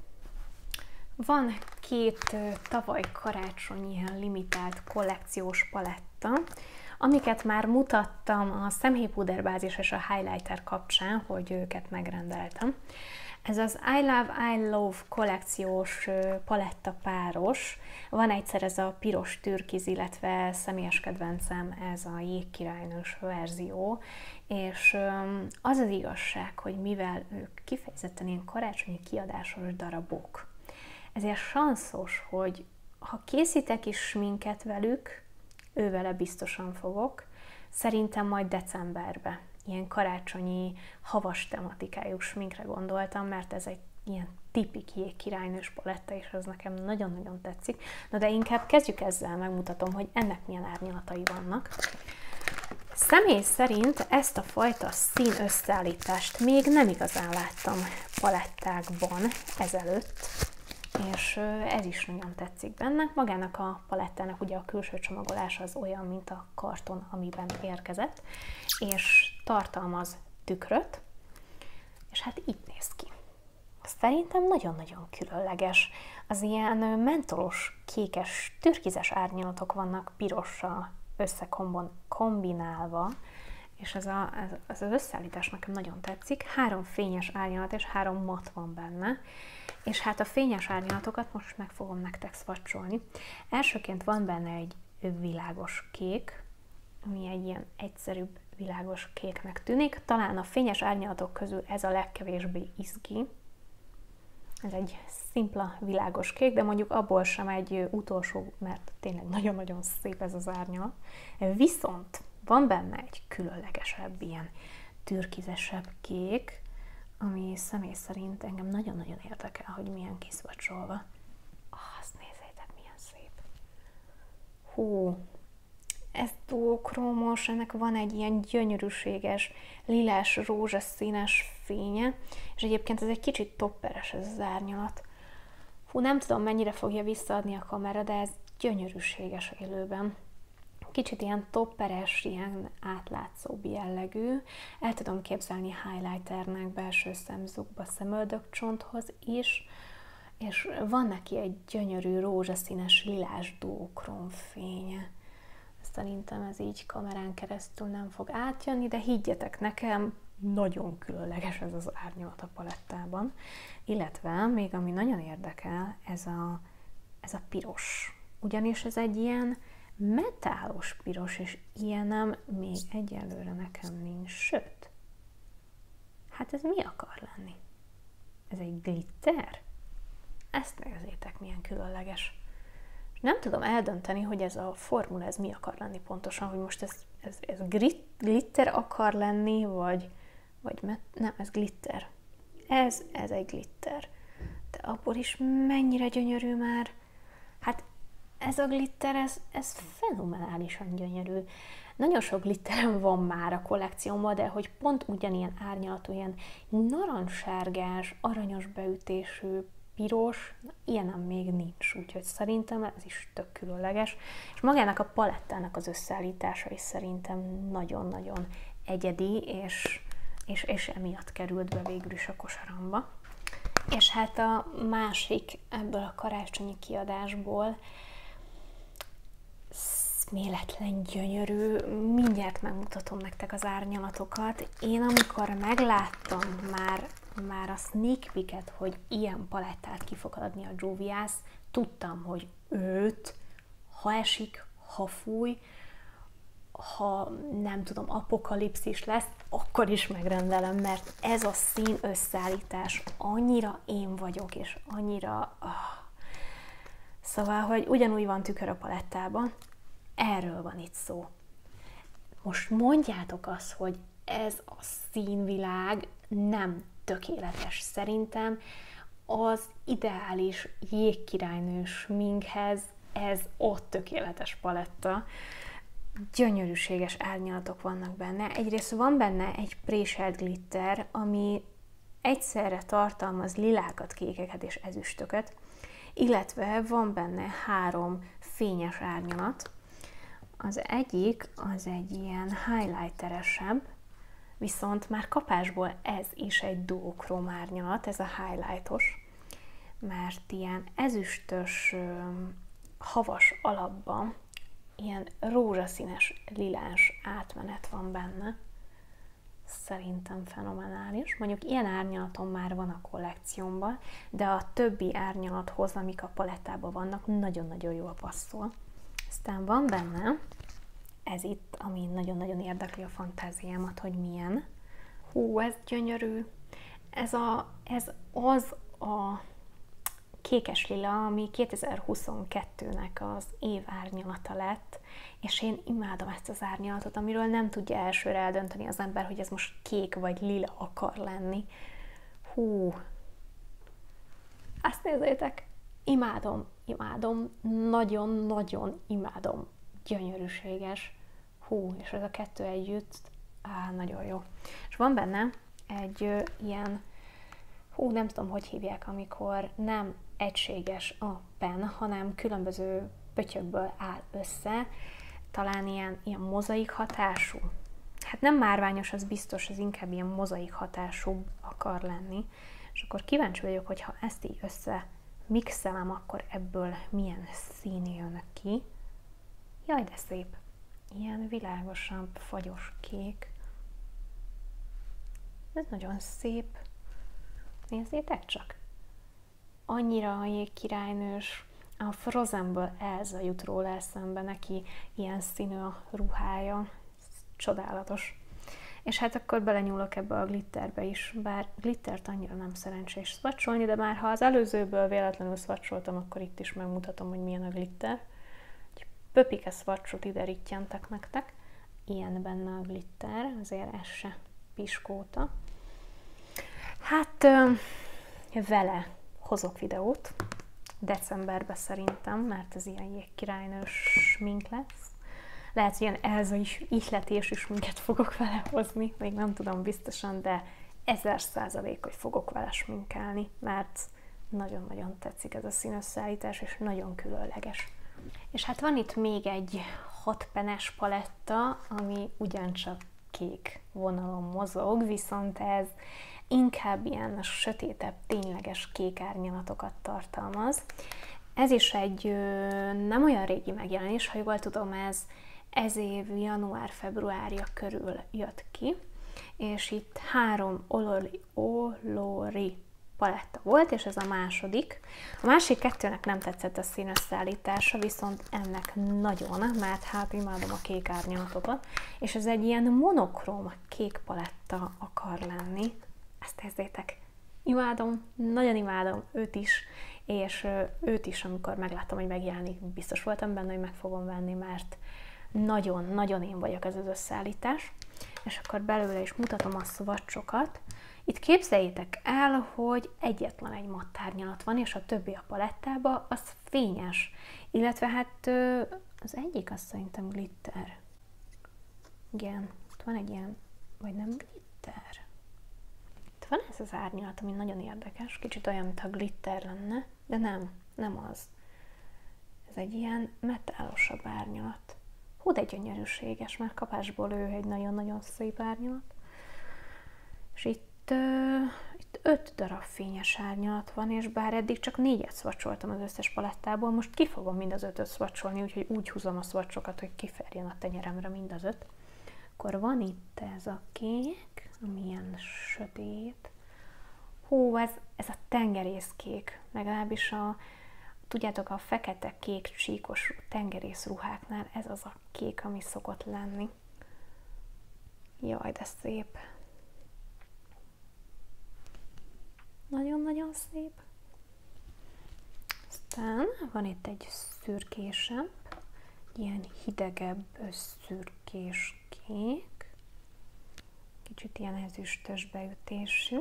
S1: Van két tavaly karácsonyi ilyen limitált kollekciós paletta, amiket már mutattam a szemhéjpúderbázis és a highlighter kapcsán, hogy őket megrendeltem. Ez az I Love, I Love kollekciós paletta páros. Van egyszer ez a piros türkiz, illetve személyes kedvencem ez a jégkirálynős verzió, és az az igazság, hogy mivel ők kifejezetten ilyen karácsonyi kiadásos darabok, ezért sanszos, hogy ha készítek is sminket velük, ővele biztosan fogok, szerintem majd decemberben. Ilyen karácsonyi, havas tematikájú sminkre gondoltam, mert ez egy ilyen tipik jégkirálynős paletta, és ez nekem nagyon-nagyon tetszik. Na de inkább kezdjük ezzel, megmutatom, hogy ennek milyen árnyalatai vannak. Személy szerint ezt a fajta szín összeállítást még nem igazán láttam palettákban ezelőtt, és ez is nagyon tetszik benne. Magának a palettának ugye a külső csomagolása az olyan, mint a karton, amiben érkezett, és tartalmaz tükröt, és hát így néz ki. Szerintem nagyon-nagyon különleges. Az ilyen mentolos, kékes, türkizes árnyalatok vannak pirossal összekombinálva, és ez, a, ez az összeállítás nekem nagyon tetszik. Három fényes árnyalat és három mat van benne, és hát a fényes árnyalatokat most meg fogom nektek szvacsolni. Elsőként van benne egy világos kék, ami egy ilyen egyszerűbb világos kéknek tűnik. Talán a fényes árnyalatok közül ez a legkevésbé izgi. Ez egy szimpla világos kék, de mondjuk abból sem egy utolsó, mert tényleg nagyon-nagyon szép ez az árnyalat. Viszont van benne egy különlegesebb, ilyen türkizesebb kék, ami személy szerint engem nagyon-nagyon érdekel, hogy milyen kiszvacsolva. Ah, azt nézzétek, milyen szép. Hú, ez duokrómos, ennek van egy ilyen gyönyörűséges, lilás, rózsaszínes fénye, és egyébként ez egy kicsit topperes ez az árnyalat. Hú, nem tudom, mennyire fogja visszaadni a kamera, de ez gyönyörűséges élőben. Kicsit ilyen topperes, ilyen átlátszóbb jellegű. El tudom képzelni highlighternek, belső szemzugba, szemöldökcsonthoz is, és van neki egy gyönyörű rózsaszínes lilás duokróm fénye. Szerintem ez így kamerán keresztül nem fog átjönni, de higgyetek nekem, nagyon különleges ez az árnyalat a palettában. Illetve még ami nagyon érdekel, ez a, ez a piros. Ugyanis ez egy ilyen metálos piros, és ilyenem még egyelőre nekem nincs, sőt. Hát ez mi akar lenni? Ez egy glitter? Ezt nézzétek, milyen különleges. Nem tudom eldönteni, hogy ez a formula, ez mi akar lenni pontosan, hogy most ez, ez, ez glitter akar lenni, vagy, vagy nem, ez glitter. Ez, ez egy glitter. De abból is mennyire gyönyörű már. Hát ez a glitter, ez, ez fenomenálisan gyönyörű. Nagyon sok glitterem van már a kollekciómban, de hogy pont ugyanilyen árnyalatú, ilyen narancssárgás, aranyos beütésű, piros, ilyenem még nincs, úgyhogy szerintem ez is tök különleges. És magának a palettának az összeállítása is szerintem nagyon-nagyon egyedi, és, és, és emiatt került be végül is a kosaramba. És hát a másik ebből a karácsonyi kiadásból eszméletlen gyönyörű, mindjárt megmutatom nektek az árnyalatokat. Én amikor megláttam már, már a sneak peeket, hogy ilyen palettát ki fog adni a Juvia's, tudtam, hogy őt, ha esik, ha fúj, ha nem tudom, apokalipszis lesz, akkor is megrendelem, mert ez a szín összeállítás annyira én vagyok, és annyira... Oh. Szóval, hogy ugyanúgy van tükör a palettában, erről van itt szó. Most mondjátok azt, hogy ez a színvilág nem tökéletes. Szerintem az ideális jégkirálynő sminkhez ez ott tökéletes paletta. gyönyörűséges árnyalatok vannak benne. Egyrészt van benne egy préselt glitter, ami egyszerre tartalmaz lilákat, kékeket és ezüstöket, illetve van benne három fényes árnyalat. Az egyik az egy ilyen highlighteresebb, viszont már kapásból ez is egy duokróm árnyalat, ez a highlightos, mert ilyen ezüstös, havas alapban ilyen rózsaszínes, lilás átmenet van benne. Szerintem fenomenális. Mondjuk ilyen árnyalaton már van a kollekciómban, de a többi árnyalathoz, amik a palettában vannak, nagyon-nagyon jól passzol. Aztán van benne ez itt, ami nagyon-nagyon érdekli a fantáziámat, hogy milyen. Hú, ez gyönyörű. Ez, a, ez az a kékes lila, ami kétezer-huszonkettőnek az év árnyalata lett, és én imádom ezt az árnyalatot, amiről nem tudja elsőre eldönteni az ember, hogy ez most kék vagy lila akar lenni. Hú, azt nézzétek, imádom, imádom, nagyon-nagyon imádom, gyönyörűséges. Hú, és ez a kettő együtt, á, nagyon jó. És van benne egy ö, ilyen, hú, nem tudom, hogy hívják, amikor nem egységes a pen, hanem különböző pöttyökből áll össze, talán ilyen, ilyen mozaik hatású. Hát nem márványos, az biztos, ez inkább ilyen mozaik hatású akar lenni. És akkor kíváncsi vagyok, hogy ha ezt így össze mixelem, akkor ebből milyen szín jön ki. Jaj, de szép! Ilyen világosabb, fagyos kék. Ez nagyon szép. Nézzétek csak! Annyira a jégkirálynős, a Frozenből Elsa jut róla eszembe, neki ilyen színű a ruhája. Ez csodálatos. És hát akkor belenyúlok ebbe a glitterbe is, bár glittert annyira nem szerencsés swatcholni, de már ha az előzőből véletlenül swatcholtam, akkor itt is megmutatom, hogy milyen a glitter. Egy pöpike swatchot ide rittyentek nektek. Ilyen benne a glitter, azért ez se piskóta. Hát vele hozok videót decemberben szerintem, mert ez ilyen jégkirálynős smink lesz. Lehet, hogy ilyen Elsa is ihletésű sminket fogok vele hozni, még nem tudom biztosan, de ezer százalék, hogy fogok vele sminkelni, mert nagyon-nagyon tetszik ez a színösszállítás, és nagyon különleges. És hát van itt még egy hat penes paletta, ami ugyancsak kék vonalon mozog, viszont ez inkább ilyen sötétebb, tényleges kék árnyalatokat tartalmaz. Ez is egy ö, nem olyan régi megjelenés, ha jól tudom, ez ez év január-februárja körül jött ki, és itt három olori, olori paletta volt, és ez a második. A másik kettőnek nem tetszett a színösszállítása, viszont ennek nagyon, mert hát imádom a kék árnyalatokat, és ez egy ilyen monokróm kék paletta akar lenni. Ezt nézzétek! Imádom, nagyon imádom őt is, és őt is, amikor megláttam, hogy megjelenik, biztos voltam benne, hogy meg fogom venni, mert nagyon-nagyon én vagyok ez az összeállítás. És akkor belőle is mutatom a swatchokat. Itt képzeljétek el, hogy egyetlen egy matt árnyalat van, és a többi a palettában az fényes. Illetve hát az egyik azt szerintem glitter. Igen, ott van egy ilyen, vagy nem glitter. Itt van ez az árnyalat, ami nagyon érdekes, kicsit olyan, mintha glitter lenne, de nem, nem az. Ez egy ilyen metálosabb árnyalat. Hú, de gyönyörűséges, mert kapásból ő egy nagyon-nagyon szép árnyalat. És itt, uh, itt öt darab fényes árnyalat van, és bár eddig csak négyet swatcholtam az összes palettából, most ki fogom mind az ötöt swatcholni, úgyhogy úgy húzom a swatchokat, hogy kiferjen a tenyeremre mind az öt. Akkor van itt ez a kék, ami ilyen sötét. Hú, ez, ez a tengerészkék, legalábbis a tudjátok, a fekete-kék csíkos tengerész ruháknál ez az a kék, ami szokott lenni. Jaj, de szép! Nagyon-nagyon szép. Aztán van itt egy szürkésebb, ilyen hidegebb szürkés kék. Kicsit ilyen ezüstös beütésű.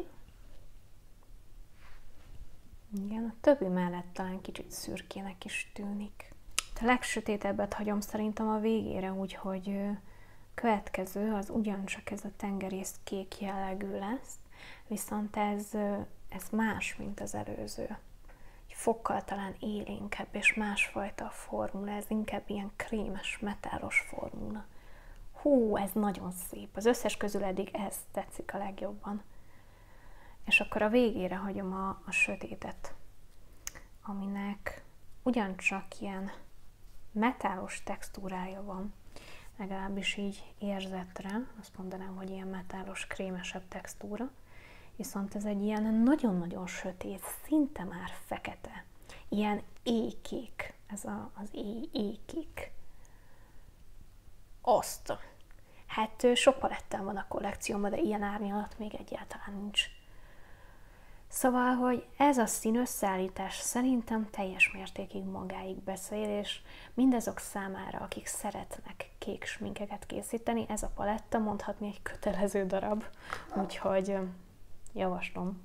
S1: Igen, a többi mellett talán kicsit szürkének is tűnik. most a legsötétebbet hagyom szerintem a végére, úgyhogy következő az ugyancsak ez a tengerész kék jellegű lesz, viszont ez, ez más, mint az előző. Egy fokkal talán élénkebb és másfajta a formula, ez inkább ilyen krémes, metálos formula. Hú, ez nagyon szép. Az összes közül eddig ez tetszik a legjobban. És akkor a végére hagyom a, a sötétet, aminek ugyancsak ilyen metálos textúrája van, legalábbis így érzetre, azt mondanám, hogy ilyen metálos, krémesebb textúra, viszont ez egy ilyen nagyon-nagyon sötét, szinte már fekete, ilyen éjkék, ez a, az éj, éjkék. Azt! Hát sok palettán van a kollekciómban, de ilyen árnyalat még egyáltalán nincs. Szóval, hogy ez a színösszállítás szerintem teljes mértékig magáig beszél, és mindazok számára, akik szeretnek kék sminkeket készíteni, ez a paletta mondhatni egy kötelező darab, úgyhogy javaslom.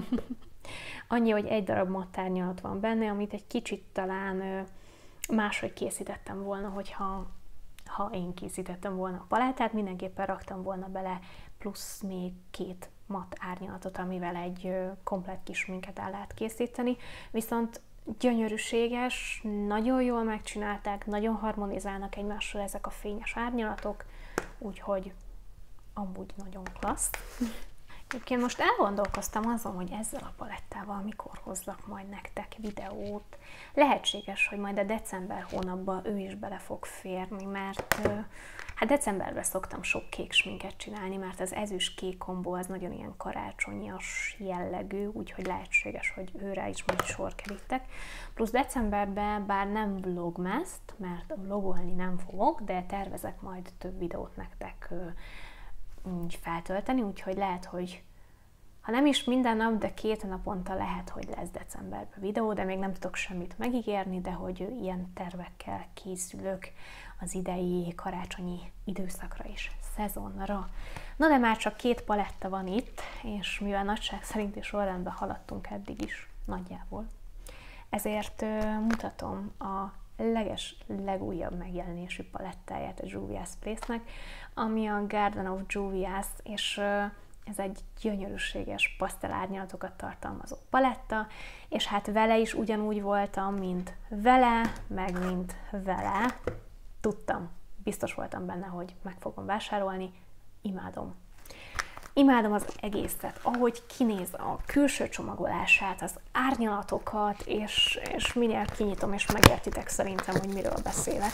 S1: Annyi, hogy egy darab mattárnyalat van benne, amit egy kicsit talán máshogy készítettem volna, hogyha ha én készítettem volna a palettát, mindenképpen raktam volna bele plusz még két matt árnyalatot, amivel egy komplett kis sminket el lehet készíteni, viszont gyönyörűséges, nagyon jól megcsinálták, nagyon harmonizálnak egymással ezek a fényes árnyalatok, úgyhogy amúgy nagyon klassz. Egyébként most elgondolkoztam azon, hogy ezzel a palettával mikor hozzak majd nektek videót. Lehetséges, hogy majd a december hónapban ő is bele fog férni, mert hát decemberben szoktam sok kék sminket csinálni, mert az ezüst-kék kombó az nagyon ilyen karácsonyos jellegű, úgyhogy lehetséges, hogy őre is majd sor kerítek. Plusz decemberben bár nem vlogmas, mert vlogolni nem fogok, de tervezek majd több videót nektek így feltölteni, úgyhogy lehet, hogy ha nem is minden nap, de két naponta lehet, hogy lesz decemberben videó, de még nem tudok semmit megígérni, de hogy ilyen tervekkel készülök az idei karácsonyi időszakra és szezonra. Na de már csak két paletta van itt, és mivel nagyság szerinti sorrendben haladtunk eddig is, nagyjából, ezért uh, mutatom a leges, legújabb megjelenésű palettáját a Juvia's Place-nek, ami a Garden of Juvia's, és uh, ez egy gyönyörűséges pasztelárnyalatokat tartalmazó paletta, és hát vele is ugyanúgy voltam, mint vele, meg mint vele. Tudtam, biztos voltam benne, hogy meg fogom vásárolni, imádom. Imádom az egészet, ahogy kinéz a külső csomagolását, az árnyalatokat, és, és minél kinyitom, és megértitek szerintem, hogy miről beszélek.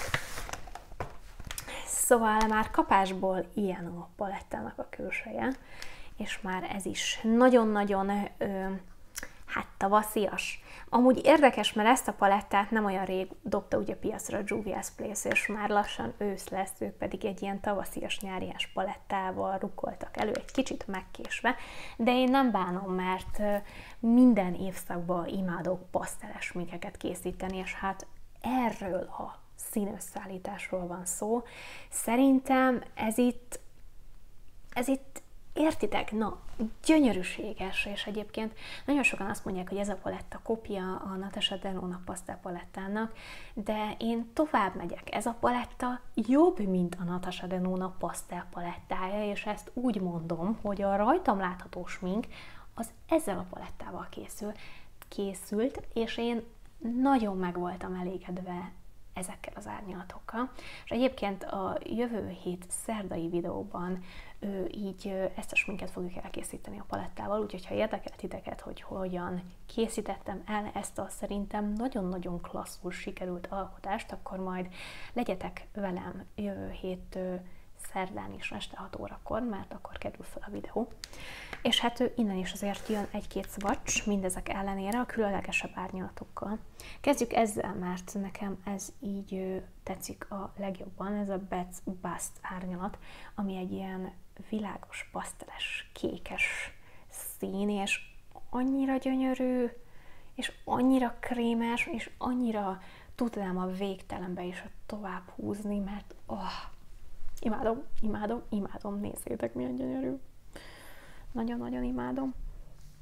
S1: Szóval már kapásból ilyen a palettának a külseje, és már ez is nagyon-nagyon hát tavaszias. Amúgy érdekes, mert ezt a palettát nem olyan rég dobta ugye piacra a Juvia's Place, és már lassan ősz lesz, ők pedig egy ilyen tavaszias, nyáriás palettával rukkoltak elő, egy kicsit megkésve, de én nem bánom, mert minden évszakban imádok paszteles sminkeket készíteni, és hát erről a színösszállításról van szó. Szerintem ez itt, ez itt értitek? Na, gyönyörűséges, és egyébként nagyon sokan azt mondják, hogy ez a paletta kopia a Natasha Denona pasztel palettának, de én tovább megyek. Ez a paletta jobb, mint a Natasha Denona pasztel palettája, és ezt úgy mondom, hogy a rajtam látható smink az ezzel a palettával készül, készült, és én nagyon meg voltam elégedve ezekkel az árnyalatokkal. És egyébként a jövő hét szerdai videóban ő így ezt a sminket fogjuk elkészíteni a palettával, úgyhogy ha érdekel titeket, hogy hogyan készítettem el ezt a szerintem nagyon-nagyon klasszul sikerült alkotást, akkor majd legyetek velem jövő hét szerdán is este hat órakor, mert akkor kerül fel a videó. És hát ő innen is azért jön egy-két swatch, mindezek ellenére a különlegesebb árnyalatokkal. Kezdjük ezzel, mert nekem ez így tetszik a legjobban, ez a Beth's Bust árnyalat, ami egy ilyen világos, paszteles, kékes szín, és annyira gyönyörű, és annyira krémes, és annyira tudnám a végtelenbe is tovább húzni, mert oh, imádom, imádom, imádom, nézzétek milyen gyönyörű. Nagyon-nagyon imádom.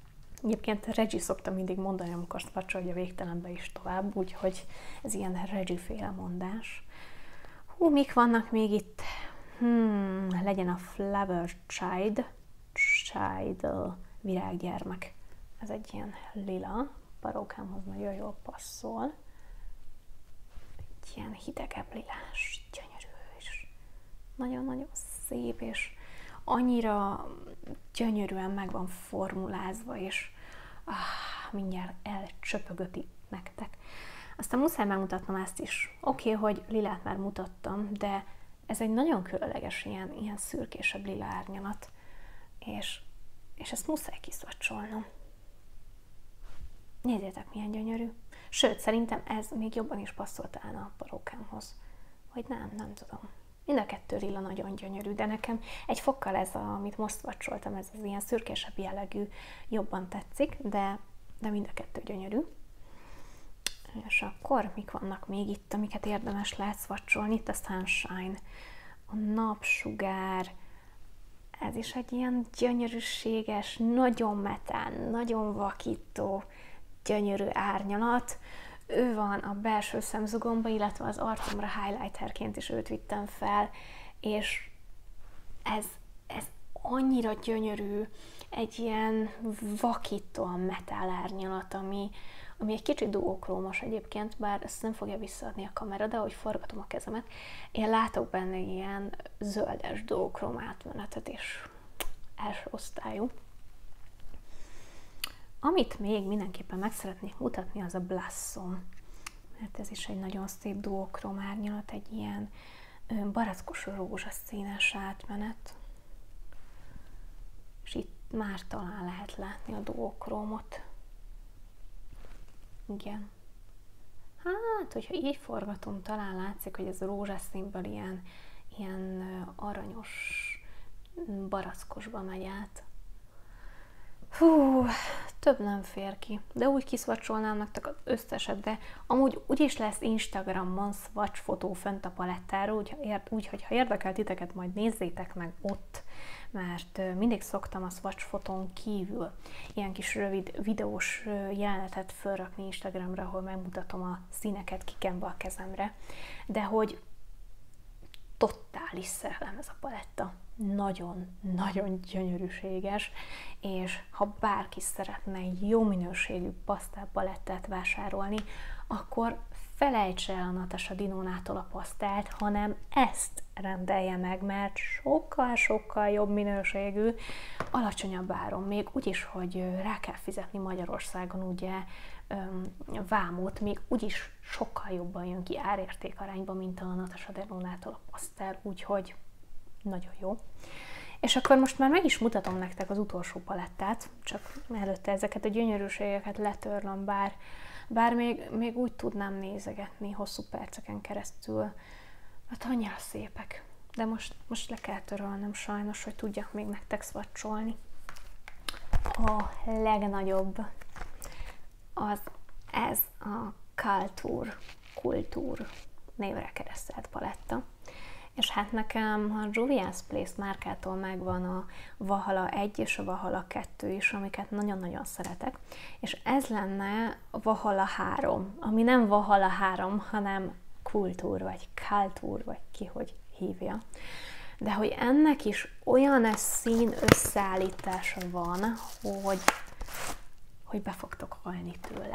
S1: Egyébként Reggie szoktam mindig mondani, amikor swatcholja végtelenbe is tovább, úgyhogy ez ilyen Reggie-féle mondás. Hú, mik vannak még itt? Hmm, legyen a Flower Child, Child virággyermek. Ez egy ilyen lila, parókámhoz nagyon jól passzol. Egy ilyen hidegebb lilás, gyönyörű is. Nagyon-nagyon szép, és annyira gyönyörűen meg van formulázva, és ah, mindjárt elcsöpögöti nektek. Aztán muszáj megmutatnom ezt is. Oké, okay, hogy lilát már mutattam, de ez egy nagyon különleges ilyen, ilyen szürkésebb lila árnyalat, és, és ezt muszáj kiszvacsolnom. Nézzétek, milyen gyönyörű. Sőt, szerintem ez még jobban is passzolt állna a parókámhoz. Vagy nem, nem tudom. Mind a kettő lila nagyon gyönyörű, de nekem egy fokkal ez, a, amit most szvacsoltam, ez az ilyen szürkésebb jellegű jobban tetszik, de, de mind a kettő gyönyörű. És akkor mik vannak még itt, amiket érdemes lehet szvacsolni? Itt a Sunshine, a napsugár, ez is egy ilyen gyönyörűséges, nagyon metán, nagyon vakító, gyönyörű árnyalat. Ő van a belső szemzugomba, illetve az arcomra highlighterként is őt vittem fel, és ez, ez annyira gyönyörű, egy ilyen vakítóan metál árnyalat, ami, ami egy kicsit duokrómos egyébként, bár ezt nem fogja visszaadni a kamera, de ahogy forgatom a kezemet, én látok benne ilyen zöldes duokróm átmenetet, és első osztályú. Amit még mindenképpen meg szeretnék mutatni, az a Blossom, mert ez is egy nagyon szép duokrom árnyalat, egy ilyen barackos rózsaszínes átmenet. És itt már talán lehet látni a duokromot. Igen. Hát, hogyha így forgatom, talán látszik, hogy ez a rózsaszínből ilyen, ilyen aranyos barackosba megy át. Hú, több nem fér ki, de úgy kiszvacsolnám nektek az összeset, de amúgy úgyis lesz Instagramon swatch fotó fönt a palettáról, úgy, úgy, hogyha érdekel titeket, majd nézzétek meg ott, mert mindig szoktam a swatch fotón kívül ilyen kis rövid videós jelenetet felrakni Instagramra, ahol megmutatom a színeket kikenve a kezemre, de hogy totális szerelem ez a paletta. Nagyon-nagyon gyönyörűséges, és ha bárki szeretne jó minőségű pasztel palettát vásárolni, akkor felejtse el a Natasha Denona-tól a pasztelt, hanem ezt rendelje meg, mert sokkal-sokkal jobb minőségű, alacsonyabb áron, még úgyis, hogy rá kell fizetni Magyarországon ugye vámot, még úgyis sokkal jobban jön ki árérték arányban, mint a Natasha Denona-tól a pasztel, úgyhogy nagyon jó. És akkor most már meg is mutatom nektek az utolsó palettát, csak előtte ezeket a gyönyörűségeket letörlöm, bár, bár még, még úgy tudnám nézegetni hosszú perceken keresztül, mert annyira szépek. De most, most le kell törölnöm sajnos, hogy tudjak még nektek swatcholni. A legnagyobb az ez a Kultúr, Kultúr névre keresztelt paletta. És hát nekem a Juvia's Place márkától megvan a Valhalla egy és a Valhalla kettő is, amiket nagyon-nagyon szeretek. És ez lenne a Valhalla három, ami nem Valhalla három, hanem Kultúr, vagy Kultúr, vagy ki hogy hívja. De hogy ennek is olyan szín összeállítása van, hogy hogy be fogtok halni tőle.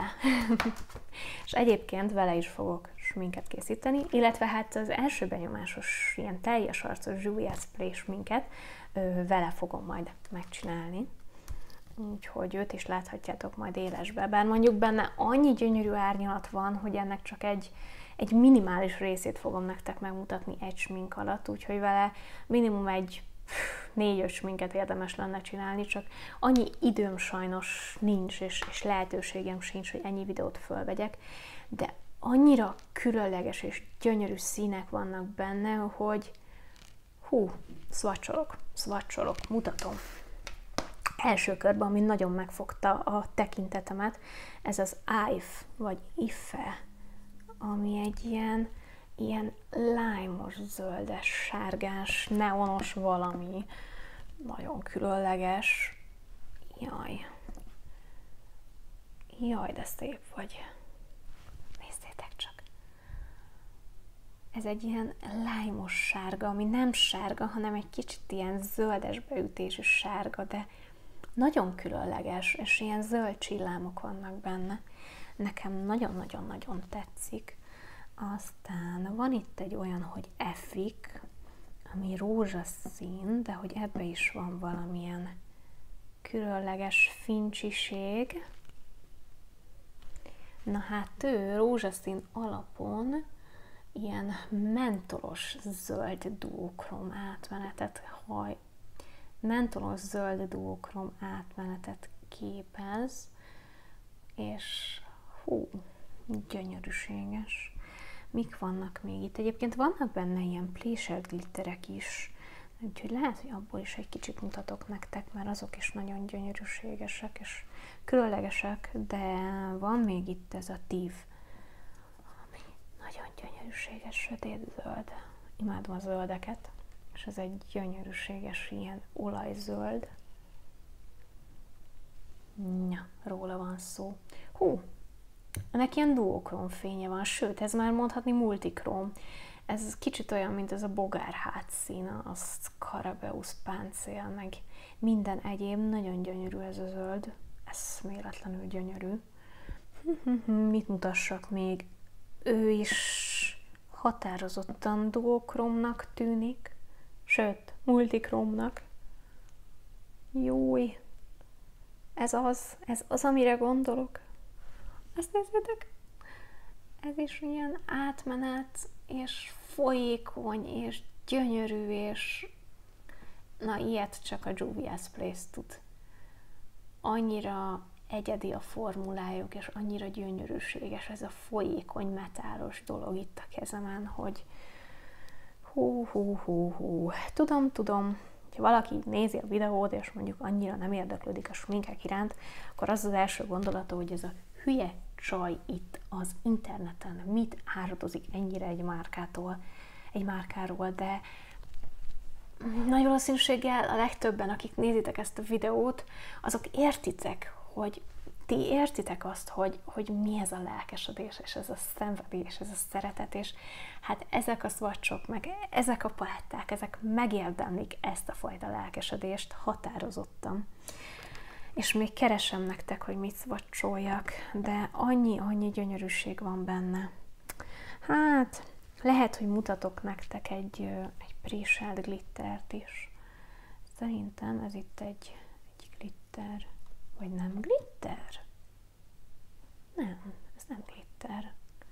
S1: És egyébként vele is fogok sminket készíteni, illetve hát az első benyomásos, ilyen teljes arcos Juvia's Place sminket ö, vele fogom majd megcsinálni. Úgyhogy őt is láthatjátok majd élesbe. Bár mondjuk benne annyi gyönyörű árnyalat van, hogy ennek csak egy, egy minimális részét fogom nektek megmutatni egy smink alatt, úgyhogy vele minimum egy négy-öt sminket érdemes lenne csinálni, csak annyi időm sajnos nincs, és, és lehetőségem sincs, hogy ennyi videót fölvegyek, de annyira különleges és gyönyörű színek vannak benne, hogy hú, swatcholok, swatcholok, mutatom. Első körben, ami nagyon megfogta a tekintetemet, ez az i ef, vagy ife, ami egy ilyen ilyen lime-os, zöldes, sárgás, neonos valami, nagyon különleges. Jaj. Jaj, de szép vagy. Nézzétek csak. Ez egy ilyen lájmos sárga, ami nem sárga, hanem egy kicsit ilyen zöldes beütésű sárga, de nagyon különleges, és ilyen zöld csillámok vannak benne. Nekem nagyon-nagyon-nagyon tetszik. Aztán van itt egy olyan, hogy Efik, ami rózsaszín, de hogy ebbe is van valamilyen különleges fincsiség. Na hát ő rózsaszín alapon ilyen mentolos zöld duokrom átmenetet haj, mentolos zöld duokrom átmenetet képez, és hú, gyönyörűséges. Mik vannak még itt? Egyébként vannak benne ilyen plésert glitterek is, úgyhogy lehet, hogy abból is egy kicsit mutatok nektek, mert azok is nagyon gyönyörűségesek és különlegesek, de van még itt ez a tív, ami nagyon gyönyörűséges, sötét zöld. Imádom a zöldeket, és ez egy gyönyörűséges ilyen olajzöld. Ja, róla van szó. Hú, ennek ilyen duokrom fénye van, sőt, ez már mondhatni multikrom. Ez kicsit olyan, mint ez a bogár hátszín, a Scarabeus páncél, meg minden egyéb. Nagyon gyönyörű ez a zöld. Eszméletlenül gyönyörű. Mit mutassak még? Ő is határozottan duokromnak tűnik, sőt, multikromnak. Júj! Ez az, ez az, amire gondolok. Ezt nézzétek! Ez is ilyen átmenet, és folyékony, és gyönyörű, és na, ilyet csak a Juvia's Place tud. Annyira egyedi a formulájuk, és annyira gyönyörűséges ez a folyékony metálos dolog itt a kezemen, hogy hú, hú, hú, hú. Tudom, tudom, ha valaki nézi a videót, és mondjuk annyira nem érdeklődik a sminkek iránt, akkor az az első gondolata, hogy ez a hülye csaj itt az interneten mit áradozik ennyire egy márkától, egy márkáról, de nagy valószínűséggel a legtöbben, akik nézitek ezt a videót, azok értitek, hogy ti értitek azt, hogy, hogy mi ez a lelkesedés, és ez a szenvedés, ez a szeretet, és hát ezek a swatchok, meg ezek a paletták, ezek megérdemlik ezt a fajta lelkesedést határozottan. És még keresem nektek, hogy mit swatcholjak, de annyi-annyi gyönyörűség van benne. Hát, lehet, hogy mutatok nektek egy, egy préselt glittert is. Szerintem ez itt egy, egy glitter. Vagy nem glitter? Nem, ez nem glitter.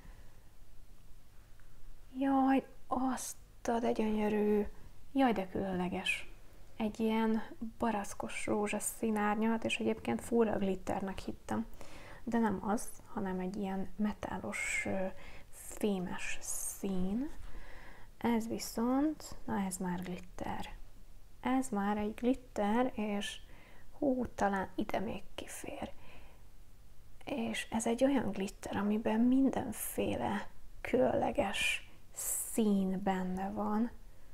S1: Jaj, azt a de gyönyörű. Jaj, de különleges. Egy ilyen barackos rózsaszín árnyalat, és egyébként fura glitternek hittem. De nem az, hanem egy ilyen metálos, fémes szín. Ez viszont, na ez már glitter. Ez már egy glitter, és hú, talán ide még kifér. És ez egy olyan glitter, amiben mindenféle különleges szín benne van.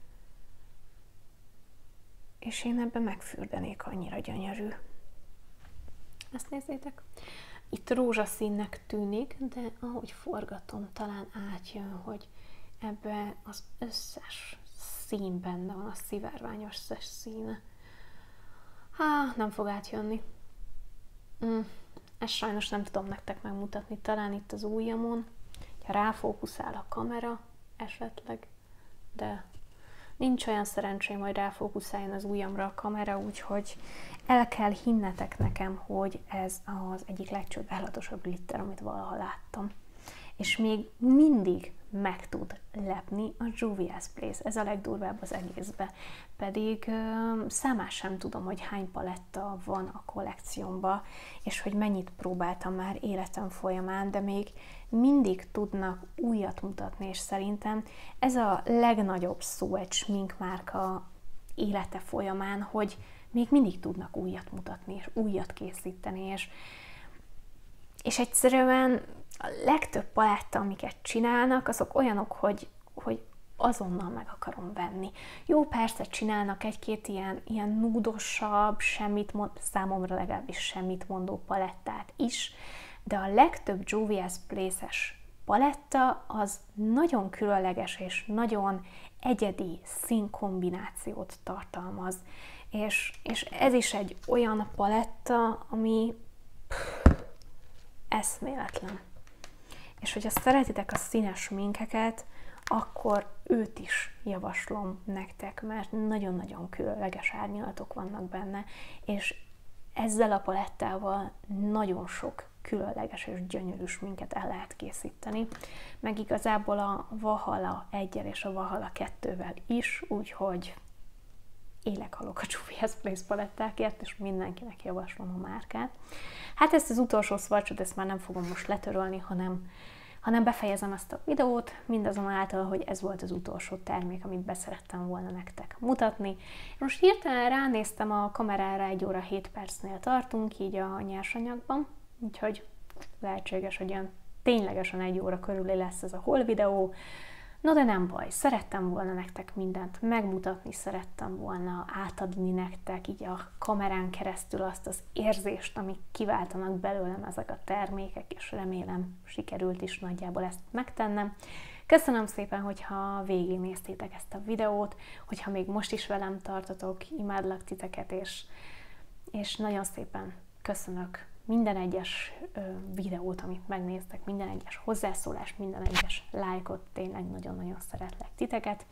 S1: És én ebben megfürdenék, annyira gyönyörű. Ezt nézzétek. Itt rózsaszínnek tűnik, de ahogy forgatom, talán átjön, hogy ebbe az összes szín benne van, a szivárványos összes színe. Há, nem fog átjönni. Mm, ezt sajnos nem tudom nektek megmutatni, talán itt az ujjamon, ha ráfókuszál a kamera esetleg, de nincs olyan szerencsém, hogy ráfókuszáljon az ujjamra a kamera, úgyhogy el kell hinnetek nekem, hogy ez az egyik legcsodálatosabb glitter, amit valaha láttam. És még mindig meg tud lepni a Juvia's Place. Ez a legdurvább az egészben. Pedig uh, számás sem tudom, hogy hány paletta van a kollekciómban, és hogy mennyit próbáltam már életem folyamán, de még mindig tudnak újat mutatni, és szerintem ez a legnagyobb szó egy sminkmárka élete folyamán, hogy még mindig tudnak újat mutatni, és újat készíteni, és, és egyszerűen a legtöbb paletta, amiket csinálnak, azok olyanok, hogy, hogy azonnal meg akarom venni. Jó, persze csinálnak egy-két ilyen, ilyen núdosabb, semmit mond, számomra legalábbis semmit mondó palettát is, de a legtöbb Juvia's Place-es paletta az nagyon különleges és nagyon egyedi színkombinációt tartalmaz. És, és ez is egy olyan paletta, ami pff, eszméletlen. És hogyha szeretitek a színes sminkeket, akkor őt is javaslom nektek, mert nagyon-nagyon különleges árnyalatok vannak benne, és ezzel a palettával nagyon sok különleges és gyönyörű sminket el lehet készíteni, meg igazából a Valhalla egyel és a Valhalla kettővel is, úgyhogy élek-halok a Juvia's Place palettákért, és mindenkinek javaslom a márkát. Hát ezt az utolsó swatchot, ezt már nem fogom most letörölni, hanem, hanem befejezem ezt a videót, mindazonáltal, hogy ez volt az utolsó termék, amit beszerettem volna nektek mutatni. Most hirtelen ránéztem a kamerára, egy óra hét percnél tartunk, így a nyersanyagban, úgyhogy lehetséges, hogy ilyen ténylegesen egy óra körül lesz ez a haul videó. No, de nem baj, szerettem volna nektek mindent megmutatni, szerettem volna átadni nektek így a kamerán keresztül azt az érzést, amik kiváltanak belőlem ezek a termékek, és remélem sikerült is nagyjából ezt megtennem. Köszönöm szépen, hogyha végignéztétek ezt a videót, hogyha még most is velem tartotok, imádlak titeket, és, és nagyon szépen köszönök minden egyes ö, videót, amit megnéztek, minden egyes hozzászólást, minden egyes lájkot, tényleg nagyon-nagyon szeretlek titeket,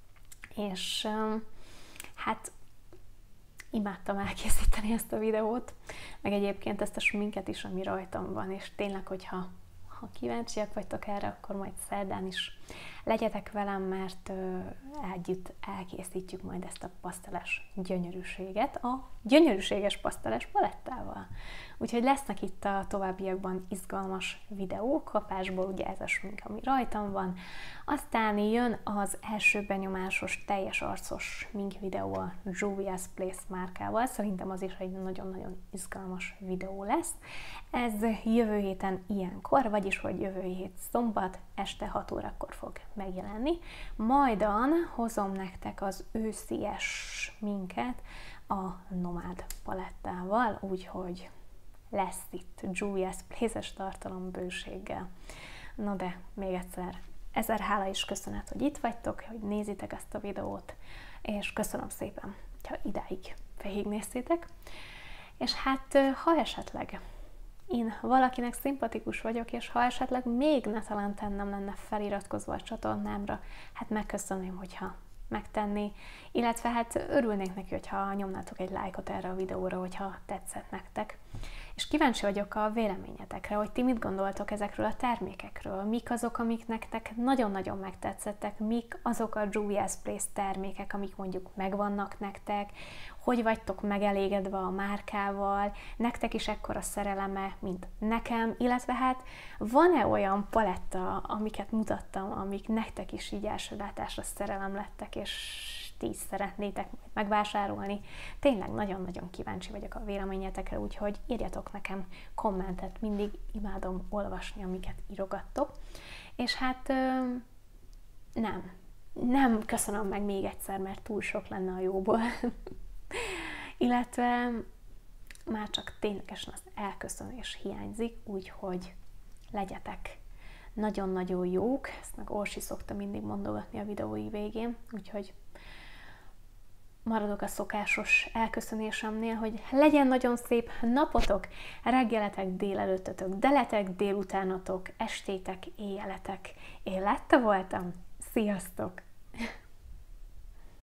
S1: és ö, hát imádtam elkészíteni ezt a videót, meg egyébként ezt a sminket is, ami rajtam van, és tényleg, hogyha ha kíváncsiak vagytok erre, akkor majd szerdán is legyetek velem, mert ö, együtt elkészítjük majd ezt a paszteles gyönyörűséget a gyönyörűséges paszteles palettával. Úgyhogy lesznek itt a továbbiakban izgalmas videók, kapásból ugye ez a smink, ami rajtam van. Aztán jön az első benyomásos, teljes arcos smink videó a Juvia's Place márkával. Szerintem az is egy nagyon-nagyon izgalmas videó lesz. Ez jövő héten ilyenkor, vagyis hogy jövő hét szombat este hat órakor fog megjelenni. Majdan hozom nektek az őszies sminket a Nomád palettával, úgyhogy lesz itt Juvia's Place-es tartalom bőséggel. No de még egyszer ezer hála és köszönet, hogy itt vagytok, hogy nézitek ezt a videót, és köszönöm szépen, ha idáig végignéztétek. És hát ha esetleg én valakinek szimpatikus vagyok, és ha esetleg még ne talán nem lenne feliratkozva a csatornámra, hát megköszönném, hogyha megtenni, illetve hát örülnék neki, hogyha nyomnátok egy lájkot erre a videóra, hogyha tetszett nektek. És kíváncsi vagyok a véleményetekre, hogy ti mit gondoltok ezekről a termékekről, mik azok, amik nektek nagyon-nagyon megtetszettek, mik azok a Juvia's Place termékek, amik mondjuk megvannak nektek, hogy vagytok megelégedve a márkával, nektek is ekkora szereleme, mint nekem, illetve hát van-e olyan paletta, amiket mutattam, amik nektek is így első látásra szerelem lettek, és ti is szeretnétek megvásárolni. Tényleg nagyon-nagyon kíváncsi vagyok a véleményetekre, úgyhogy írjatok nekem kommentet, mindig imádom olvasni, amiket írogattok. És hát nem, nem köszönöm meg még egyszer, mert túl sok lenne a jóból. Illetve már csak ténylegesen az elköszönés hiányzik, úgyhogy legyetek nagyon-nagyon jók, ezt meg Orsi szokta mindig mondogatni a videói végén, úgyhogy maradok a szokásos elköszönésemnél, hogy legyen nagyon szép napotok, reggeletek, délelőttötök, deletek, délutánotok, estétek, éjjeletek. Én Letta voltam, sziasztok!